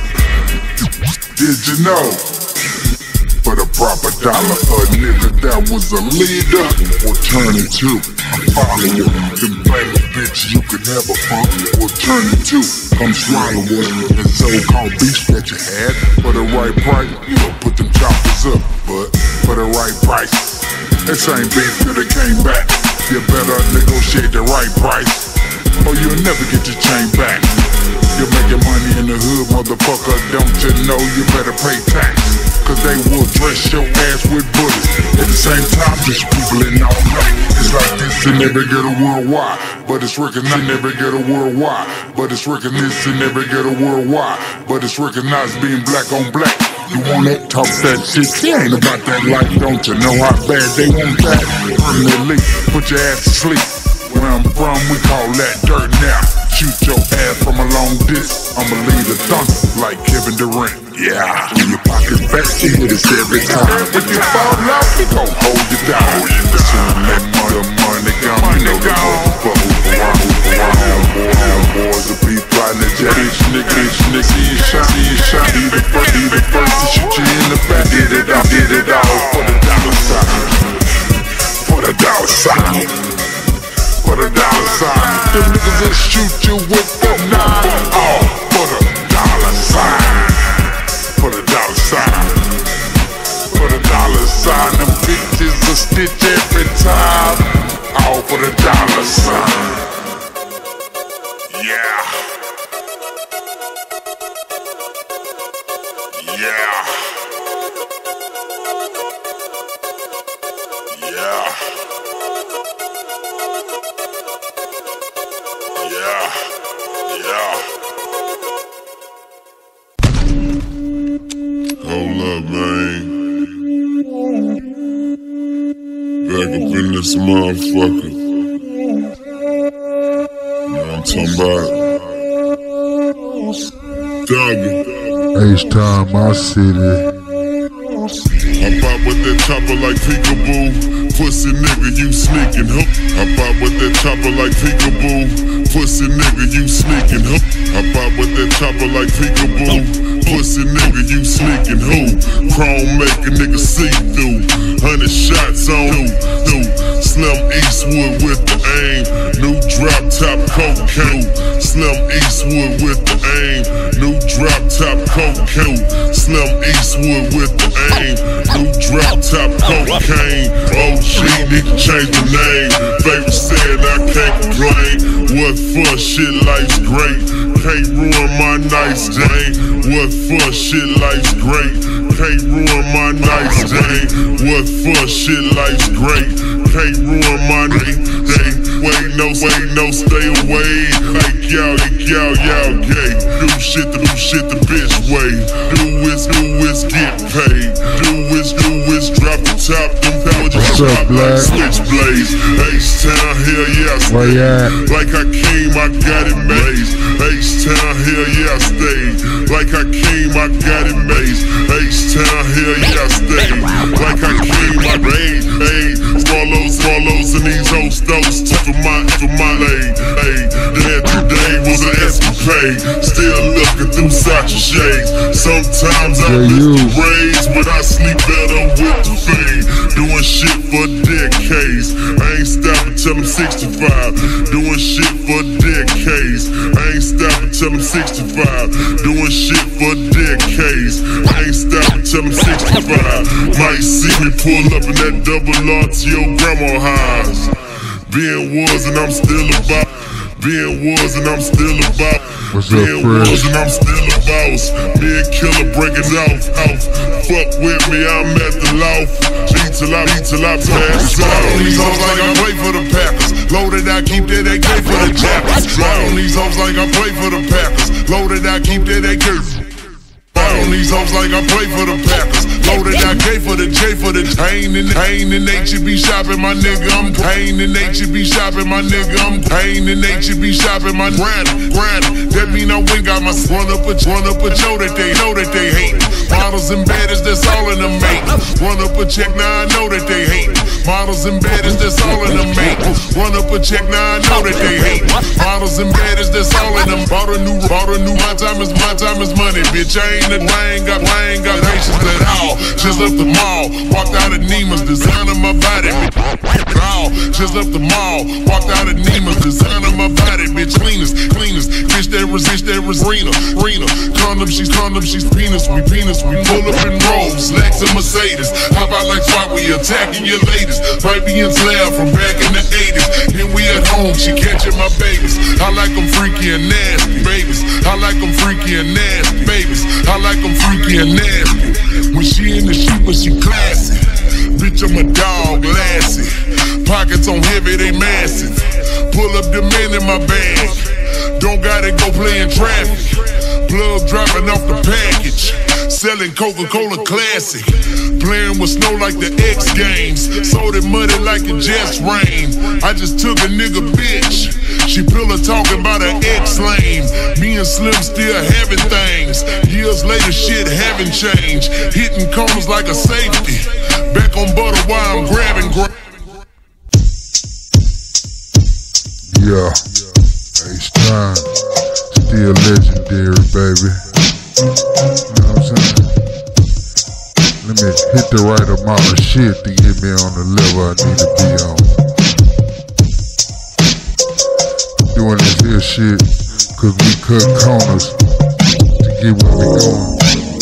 C: Did you know? For the proper dollar, a nigga that was a leader will turn into a follower. Them famous bitches you could never fuck will turn into come swallow one. And so-called beef that you had for the right price, you'll put them choppers up. But for the right price, that same beef could have came back. You better negotiate the right price, or you'll never get your chain back. You're making money in the hood, motherfucker, don't you know you better pay tax? Cause they will dress your ass with bullets. At the same time, just people in all black. It's like this in every ghetto worldwide, but it's recognized in every ghetto worldwide. But it's recognized in every ghetto worldwide. But it's recognized being black on black. You wanna talk that shit? It ain't about that life, don't you know how bad they want that? Permanently, put your ass to sleep. Where I'm from, we call that dirt now. Shoot your ass from a long distance. I'ma leave the thunder like Kevin Durant. Yeah, in your pocket back, you hear this every time. If you fall out, we gon' hold you down. Soon that money gone, you know the motherfucker move around. Boys will be plotting the jack. Bitch nigga, see you shot. Be the first to shoot you in the back. Did it all for the dollar sign. For the dollar sign. For the dollar sign. Them niggas will shoot you with the nine. All for the dollar sign. For the dollar sign. For the dollar sign. Them bitches will stitch every time. All for the dollar sign. Yeah.
B: Hold up, man. Back up in this motherfucker. You know what I'm talking about? Thuggin'.
A: H-Town, my city.
B: I pop with that chopper like peekaboo. Pussy nigga, you sneaking, huh? I pop with that chopper like peekaboo. Pussy nigga, you sneaking, huh? I pop with that chopper like peekaboo. Pussy nigga, you sneaking, who? Chrome make a nigga see through. 100 shots on who? Slim Eastwood with the aim. New drop top cocaine. Slim Eastwood with the aim. New drop top cocaine. Slim Eastwood with the aim. New drop top cocaine. OG nigga change the name. Favorite said I can't complain. What for? Shit, life's great. Can't ruin my nice day. What for? Shit, life's great. Can't ruin my nice day. What for? Shit, life's great. Can't ruin my day. Wait, no, stay away. Like y'all gay. Do shit the bitch way. Do is get paid. Do is drop the top. Them powers drop like switchblades. H-Town, hell yeah, I stay. Like I came, I got it made. H-Town, hell yeah, I stayed. Like I came, I got it made. H-Town, hell yeah, I stayed. Like I came, I made. Hey, swallows and these hostos. For my lane. Hey, then today was an escapade. Still looking through Sacha shades. Sometimes I miss the rays, but I sleep better with the fade. Doing shit for decades. I ain't stopping till I'm 65. Doing shit for decades. I ain't stopping till I'm 65. Doing shit for decades. I ain't stopping till I'm 65. Might see me pull up in that double R to your grandma house. Being was and I'm still about. Being was and I'm still a boss.
A: What's up,
B: Being
A: Fred?
B: was and I'm still a boss. Me and Killer breaking off. Fuck with me, I'm at the loft. Beat till I pass out. On these hoes like I play for the Packers. Loaded, I keep that AK for the Jackers. Ride on these hoes like I play for the Packers. Loaded, I keep that AK. On these hoes like I play for the Packers. Loaded I K for the J for the pain and HEB shopping, my nigga. I'm pain and HEB shopping, my nigga. I'm pain and HEB shopping, my granny. That mean I went got my run up a show that they know that they hate. Models and baddies, that's all in them mate. Run up a check, now I know that they hate. Models and baddies, that's all in them mate. Run up a check, now I know that they hate. Models and baddies, that's all in them. Bought a new. My time is money, bitch. I ain't got patience at all. Just left the mall, walked out of Neiman's, designing my body. Just left the mall, walked out of Neiman's, designing my body. Bitch, cleaners, bitch that resist that Rena. Condom, she's penis, we pull up in robes, Lex and Mercedes. How about like SWAT, we attacking your ladies. Might be in slab from back in the 80s. Then we at home, she catching my babies. I like them freaky and nasty, babies. I like them freaky and nasty, babies. I like them freaky and nasty. When she in the shoot, but she classy. Bitch, I'm a dog, glassy. Pockets on heavy, they massive. Pull up the men in my bag. Don't gotta go playing traffic. Plugs dropping off the package. Selling Coca-Cola Classic. Playing with snow like the X Games. Sold it muddy like it just rained. I just took a nigga bitch. She pillow talking about her ex-lame. Me and Slim still having things. Years later, shit haven't changed. Hitting corners like a safety. Back on butter while I'm grabbing.
A: Yeah, H-Time, still legendary, baby. You know what I'm saying? Let me hit the right amount of shit to get me on the level I need to be on. Doing this here shit, cause we cut corners to get where we going.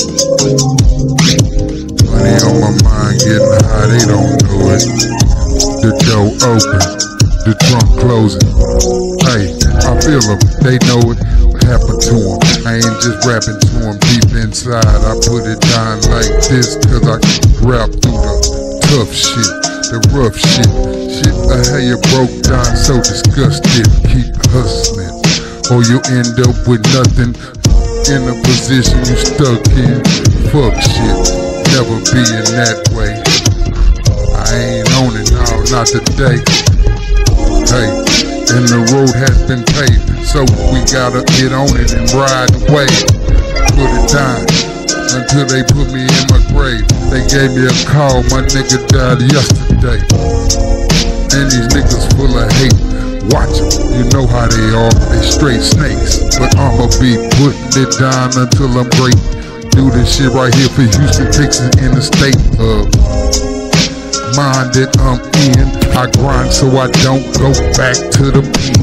A: Money on my mind, getting high, they don't know it. The door open, the trunk closing. Hey, I feel them, they know it. What happened to them? I ain't just rapping to them deep inside. I put it down like this, cause I rap through the tough shit, the rough shit. Shit, how you broke down so disgusted. Keep hustling, or you end up with nothing. In a position you stuck in. Fuck shit, never being that way. I ain't on it now, not today. Hey, and the road has been paved, so we gotta get on it and ride away. Put it down until they put me in my grave. They gave me a call, my nigga died yesterday. And these niggas full of hate. Watch them, you know how they are, they straight snakes. But I'ma be putting it down until I'm great. Do this shit right here for Houston, Texas, in the state of mind that I'm in. I grind so I don't go back to the pen.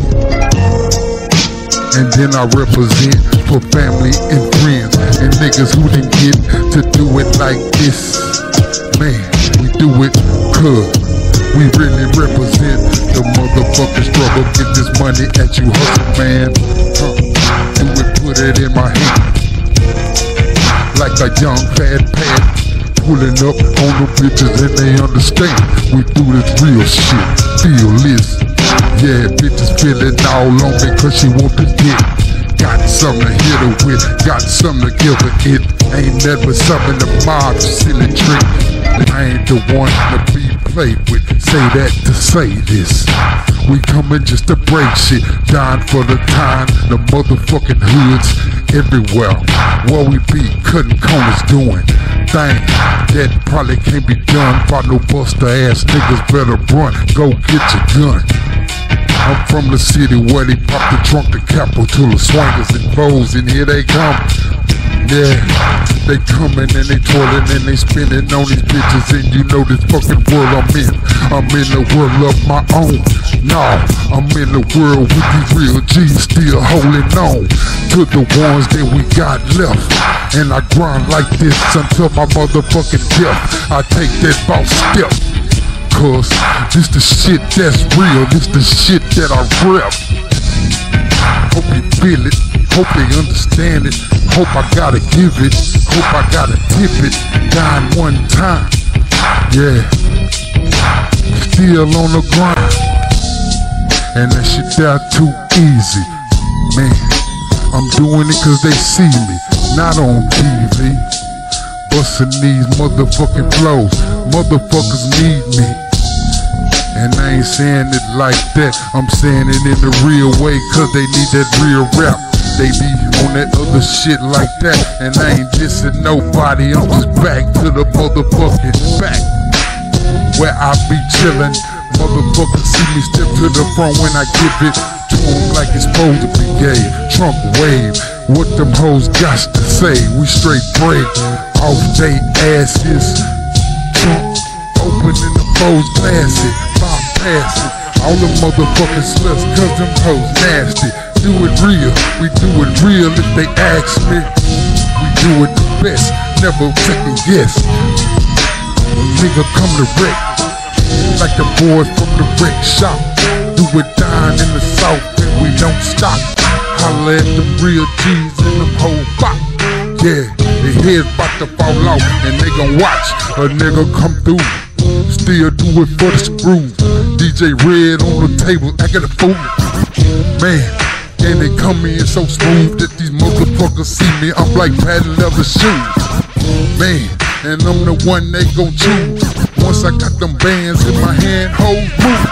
A: And then I represent for family and friends and niggas who didn't get to do it like this. Man, we do it cause we really represent the motherfucking struggle. Get this money at you hustle, man. Do it, put it in my hand. Like a young fat pad. Pulling up on the bitches and they understand. We do this real shit, feel this. Yeah, bitches feeling all on me cause she want to get. Got something to hit her with, got something to give her it. Ain't never something to mob, silly trick. I ain't the one to be played with, say that to say this. We coming just to break shit, dying for the time. The motherfucking hoods everywhere. Where we be, cutting corners doing things that probably can't be done by no buster ass niggas. Better run, go get your gun. I'm from the city where they pop the trunk, the capital, the swingers and foes, and here they come. Yeah, they coming and they toiling and they spinning on these bitches, and you know this fucking world I'm in. I'm in the world of my own. Nah, I'm in the world with these real G's still holding on to the ones that we got left. And I grind like this until my motherfucking death. I take that boss step. Cause this the shit that's real, this the shit that I rep. Hope you feel it, hope they understand it. Hope I gotta give it, hope I gotta tip it. Dying one time, yeah. Still on the grind, and that shit there too easy. Man, I'm doing it cause they see me, not on TV. Bustin' these motherfucking flows, motherfuckers need me. And I ain't saying it like that, I'm saying it in the real way, cause they need that real rap. They be on that other shit like that, and I ain't dissing nobody, I'm just back to the motherfucking back, where I be chillin'. Motherfuckers see me step to the front when I give it to them like it's supposed to be gay. Trump wave, what them hoes got to say, we straight break off they asses. Trump opening the foes glasses, bypass it. All the motherfucking sluts cause them hoes nasty. Do it real, we do it real if they ask me. We do it the best, never second guess. Nigga come to wreck, like the boys from the wreck shop. Do it down in the south and we don't stop. Holla at them real G's in them whole bop. Yeah, their heads bout to fall off and they gon' watch a nigga come through. Still do it for the screw. DJ Red on the table, acting a fool. Man, and they come in so smooth that these motherfuckers see me, I'm like patent leather shoes. Man, and I'm the one they gon' choose. Once I got them bands in my hand, hoes move.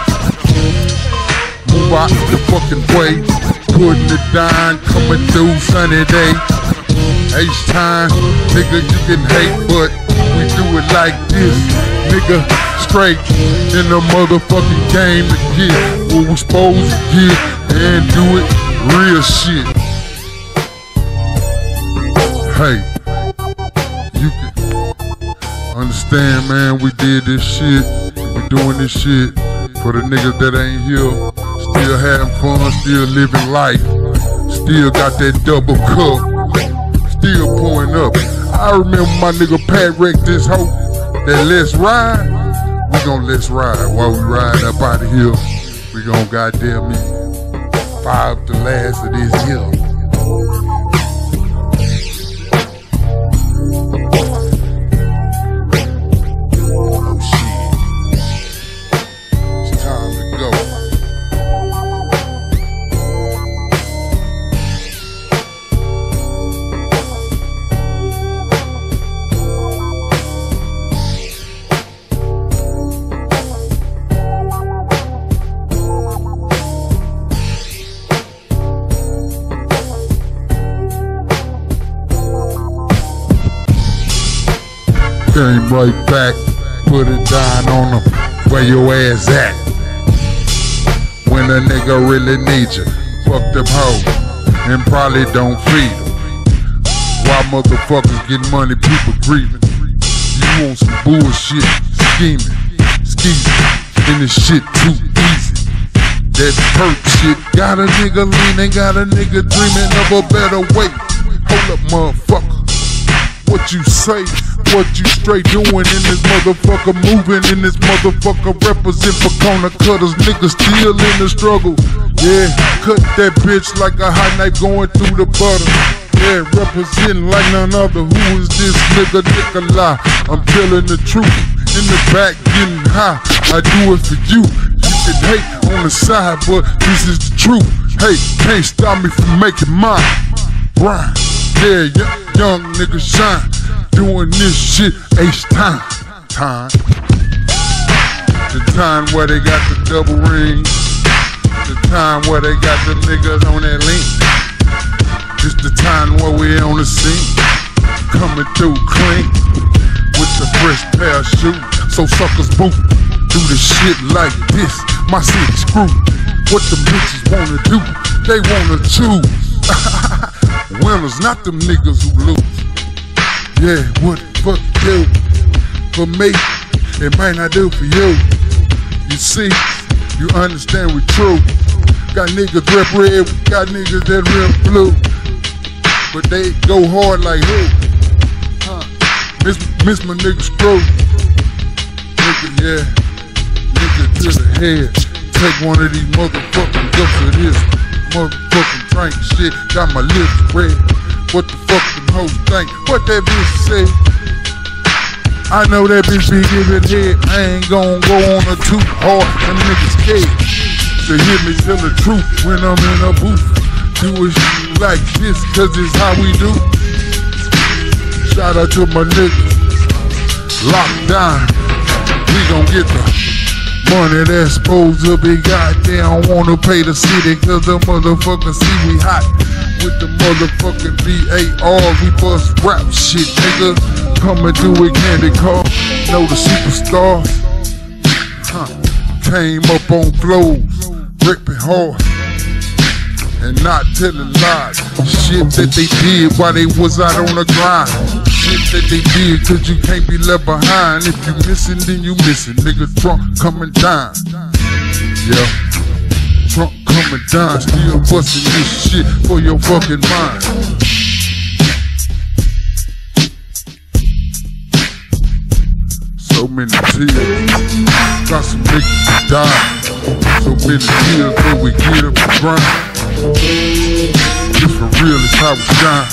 A: Move out the fucking way, putting it down, coming through sunny day. H-time, nigga you can hate, but we do it like this. Nigga, straight in the motherfucking game to get what we supposed to get and do it real shit. Hey, you can understand, man, we did this shit. We doing this shit for the niggas that ain't here. Still having fun, still living life. Still got that double cup. Still pouring up. I remember my nigga Pat wrecked this hoe. That let's ride. We gon' let's ride while we ride up out of here. We gon' goddamn me fire up the last of this year. Oh shit. It's time to go. Came right back, put it down on them, where your ass at? When a nigga really need you, fuck them hoes, and probably don't feed them. While motherfuckers get money, people grieving. You want some bullshit, scheming, and this shit too easy. That perk shit got a nigga leaning, got a nigga dreaming of a better way. Hold up, motherfucker. What you say, what you straight doing in this motherfucker, moving in this motherfucker, represent for corner cutters, niggas still in the struggle. Yeah, cut that bitch like a hot knife going through the butter. Yeah, representing like none other. Who is this nigga Nikolai? I'm telling the truth, in the back getting high. I do it for you. You can hate on the side, but this is the truth. Hey, can't stop me from making mine. Brian, yeah, young nigga shine. Doing this shit H-time. The time where they got the double rings. The time where they got the niggas on that link. It's the time where we on the scene. Coming through clean with the fresh pair of shoes. So suckers boot. Do the shit like this. My city screw. What the bitches wanna do? They wanna choose. Winners, not them niggas who lose. Yeah, what the fuck you do for me, it might not do for you. You see, you understand we true. Got niggas rep red, got niggas that rep blue. But they go hard like who? Miss my nigga screw. Nigga, yeah, nigga to the head. Take one of these motherfucking guts of this. motherfucking drink shit. Got my lips red. What the fuck them hoes think? What that bitch say? I know that bitch be giving head. I ain't gon' go on her too hard. Them niggas scared to hear me tell the truth when I'm in a booth. Do it like this, cause it's how we do. Shout out to my niggas. Locked down. We gon' get the money that's supposed to be goddamn. Wanna pay the city cause the motherfuckers see we hot. With the motherfucking VAR, we bust rap shit, nigga. Come and do it, candy car. Know the superstar. Came up on flows, ripping hard. And not telling lies. Shit that they did while they was out on the grind. Shit that they did cause you can't be left behind. If you missing, then you missing. Nigga, drunk coming down. Yeah, drunk coming down. Still busting this shit for your fucking mind. So many tears. Got some niggas that die. So many tears, but we get up and grind. If for real, it's how we shine.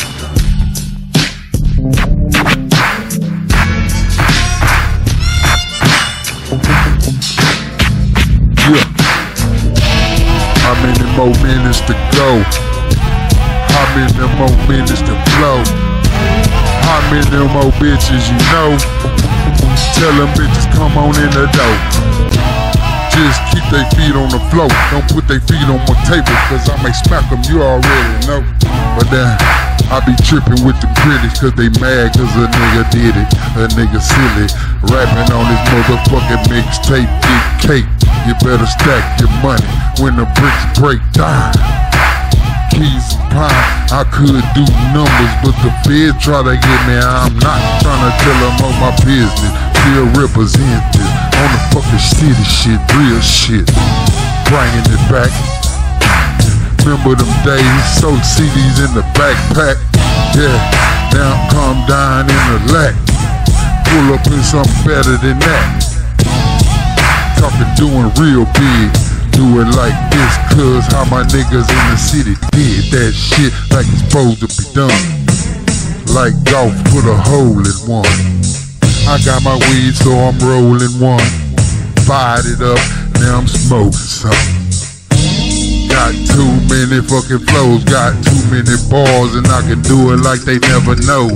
A: Yeah. How many more minutes to go? How many more minutes to flow? How many more bitches you know? Tell them bitches come on in the door. Just keep their feet on the floor. Don't put their feet on my table, cause I may smack them, you already know. But then, I be tripping with the critics, cause they mad cause a nigga did it. A nigga silly, rapping on his motherfucking mixtape, get cake. You better stack your money when the bricks break down. Keys and pine, I could do numbers, but the feds try to get me. I'm not trying to tell them all my business. Still represent this. On the fucking city shit, real shit. Bringing it back. Remember them days, sold CDs in the backpack. Yeah, now I'm calm down in the lack. Pull up in something better than that. Talking doing real big. Do it like this, cause how my niggas in the city did that shit like it's supposed to be done. Like golf, put a hole in one. I got my weed, so I'm rolling one. Fired it up, now I'm smoking something. Got too many fucking flows, got too many bars, and I can do it like they never know.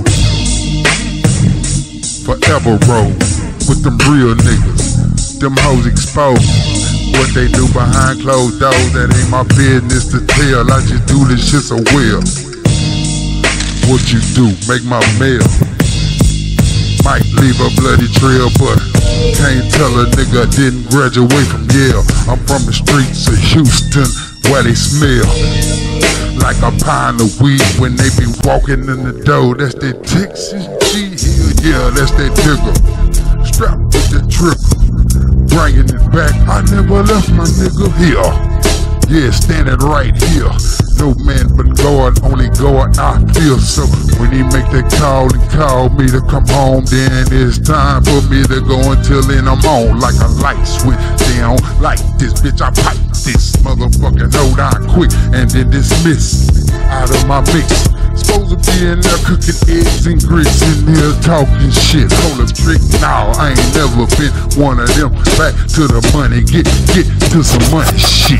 A: Forever roll with them real niggas, them hoes exposed. What they do behind closed doors, that ain't my business to tell. I just do this shit so well. What you do, make my mail. Might leave a bloody trail, but can't tell a nigga I didn't graduate from Yale. I'm from the streets of Houston, where they smell like a pound of weed when they be walking in the door. That's that Texas G Hill, yeah, that's that digger. Strapped with the trigger, bringing it back. I never left my nigga here. Yeah, standing right here. No man but God, only God I feel. So when he make that call and call me to come home, then it's time for me to go until then I'm on like a light switch. They don't like this bitch, I pipe this motherfucking hold on quick and then dismiss out of my mix. Supposed to be in there cooking eggs and grits, in here talking shit. Hold a trick, nah, I ain't never been one of them. Back to the money, get to some money shit.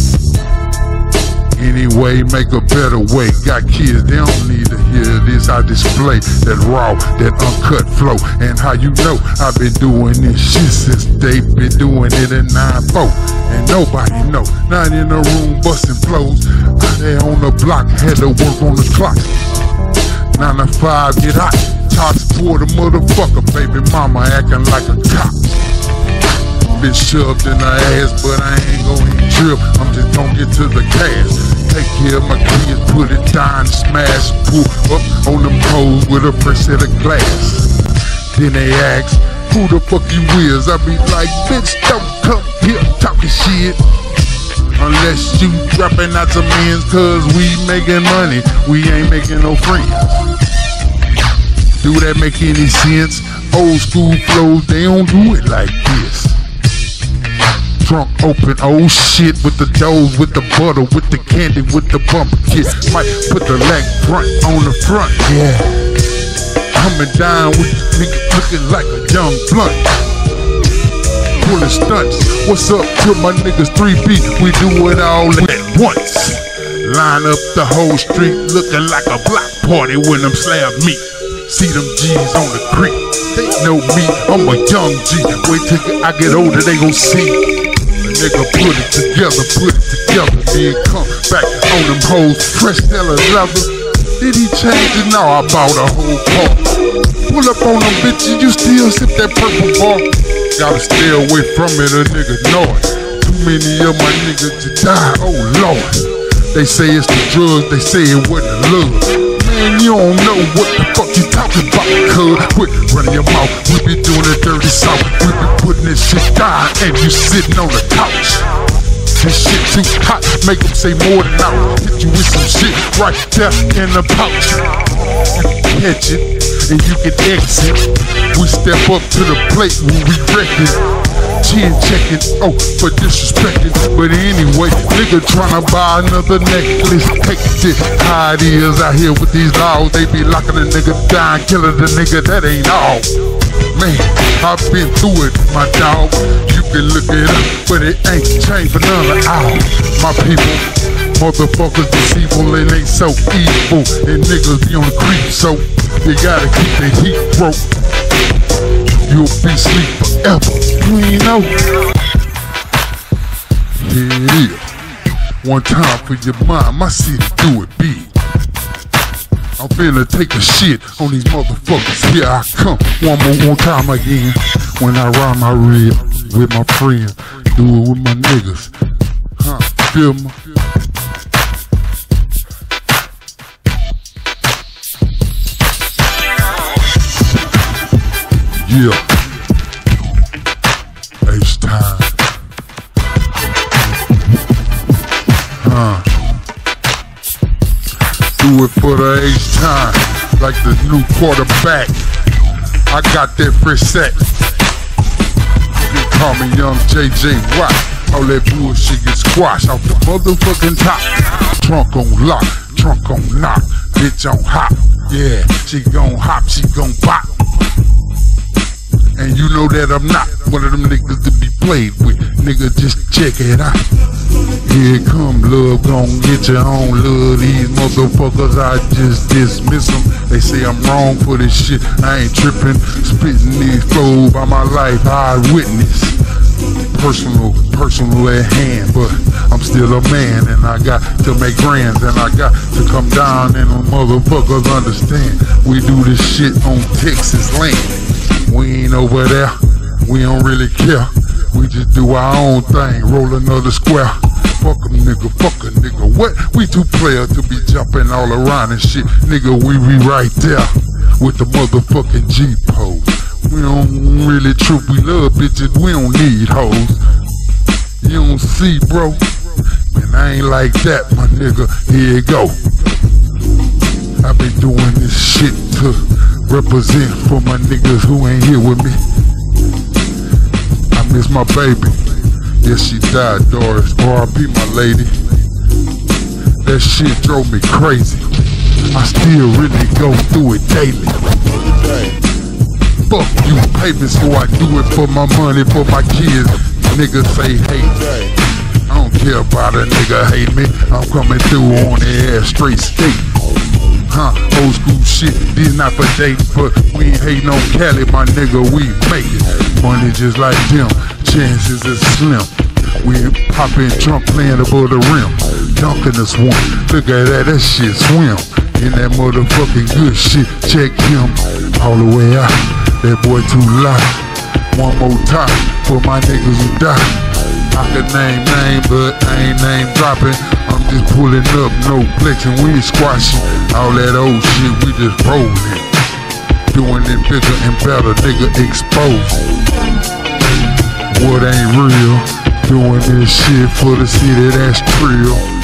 A: Anyway, make a better way. Got kids, they don't need to hear this. I display that raw, that uncut flow. And how you know I've been doing this shit since they been doing it in 9-4. And nobody know, not in the room busting flows. They on the block, had to work on the clock. 9 to 5, get hot. Talk for the motherfucker, baby mama acting like a cop. Been shoved in her ass, but I ain't gon' even trip. I'm just gon' get to the cash. Take care of my kids, put it down, smash, pull up on them hoes with a fresh set of glass. Then they ask, who the fuck you is? I be like, bitch, don't come here talking shit. Unless you dropping out some ends, cause we making money, we ain't making no friends. Do that make any sense? Old school flows, they don't do it like this. trunk open, oh shit, with the dough, with the butter, with the candy, with the bumper kit. Might put the leg front on the front, yeah. Coming down with the nigga looking like a young blunt. Pulling stunts, what's up to my niggas 3B? We do it all at once. Line up the whole street looking like a block party when them slab meet. See them G's on the creek, they know me, I'm a young G. Wait till I get older, they gon' see. The nigga put it together, then come back on them hoes, fresh Stella leather. Did he change it? No, I bought a whole car. Pull up on them bitches, you still sip that purple bar. Gotta stay away from it, a nigga know it. Too many of my niggas to die, oh Lord. They say it's the drugs, they say it wasn't the love. Man, you don't know what the fuck you talking about, cuz. Quit running your mouth, we be doing the dirty south. We be putting this shit down and you sitting on the couch. This shit too hot, make them say more than out. Hit you with some shit right there in the pouch. You can catch it and you can exit. We step up to the plate when we wreck it. Chin checking, oh, for disrespecting. But anyway, nigga tryna buy another necklace. Take it, how it is out here with these laws. They be locking a nigga down, killing the nigga, that ain't all. Man, I've been through it, my dog. You can look it up, but it ain't changed for none of ours. My people, motherfuckers deceitful and they so evil. And niggas be on the creep, so you gotta keep the heat broke. You'll be asleep forever, you ain't know. Here it is, one time for your mind, my city do it big. I'm finna take a shit on these motherfuckers, here I come, one time again. When I ride my rib with my friends, do it with my niggas, feel me? Yeah, H-Time. Do it for the H-Time, like the new quarterback. I got that fresh set. You can call me Young JJ Watt. All that bullshit get squashed off the motherfucking top. Trunk on lock, trunk on knock, bitch on hop. Yeah, she gon' hop, she gon' bop. And you know that I'm not one of them niggas to be played with. Nigga, just check it out. Here come love, gon' get your own love. These motherfuckers, I just dismiss them. They say I'm wrong for this shit, I ain't tripping. Spitting these flows by my life, I witness. Personal at hand, but I'm still a man. And I got to make grands, and I got to come down and the motherfuckers understand. We do this shit on Texas land. We ain't over there, we don't really care. We just do our own thing, roll another square. Fuck a nigga, what? We too player to be jumping all around and shit. Nigga, we be right there with the motherfucking G-pose. We don't really troop, we love bitches, we don't need hoes. You don't see, bro? Man, I ain't like that, my nigga, here you go. I been doing this shit to represent for my niggas who ain't here with me. I miss my baby. Yes, she died, Doris. R.I.P. my lady. That shit drove me crazy. I still really go through it daily. Fuck you, pay me, so I do it for my money, for my kids. Niggas say hate. I don't care about a nigga hate me. I'm coming through on the air straight skate. Old school shit, this not for dating, but we ain't hating on Cali, my nigga, we make it. Money just like them, chances is slim. We poppin' trunk playing above the rim, dunking us one, look at that shit swim. In that motherfucking good shit, check him all the way out, that boy too loud. One more time, for my niggas who die. I could name, but I ain't name dropping. I'm just pulling up, no flexing, we ain't squashing. All that old shit, we just rolling. Doing it bigger and better, nigga, exposed. What ain't real? Doing this shit for the city, that's real.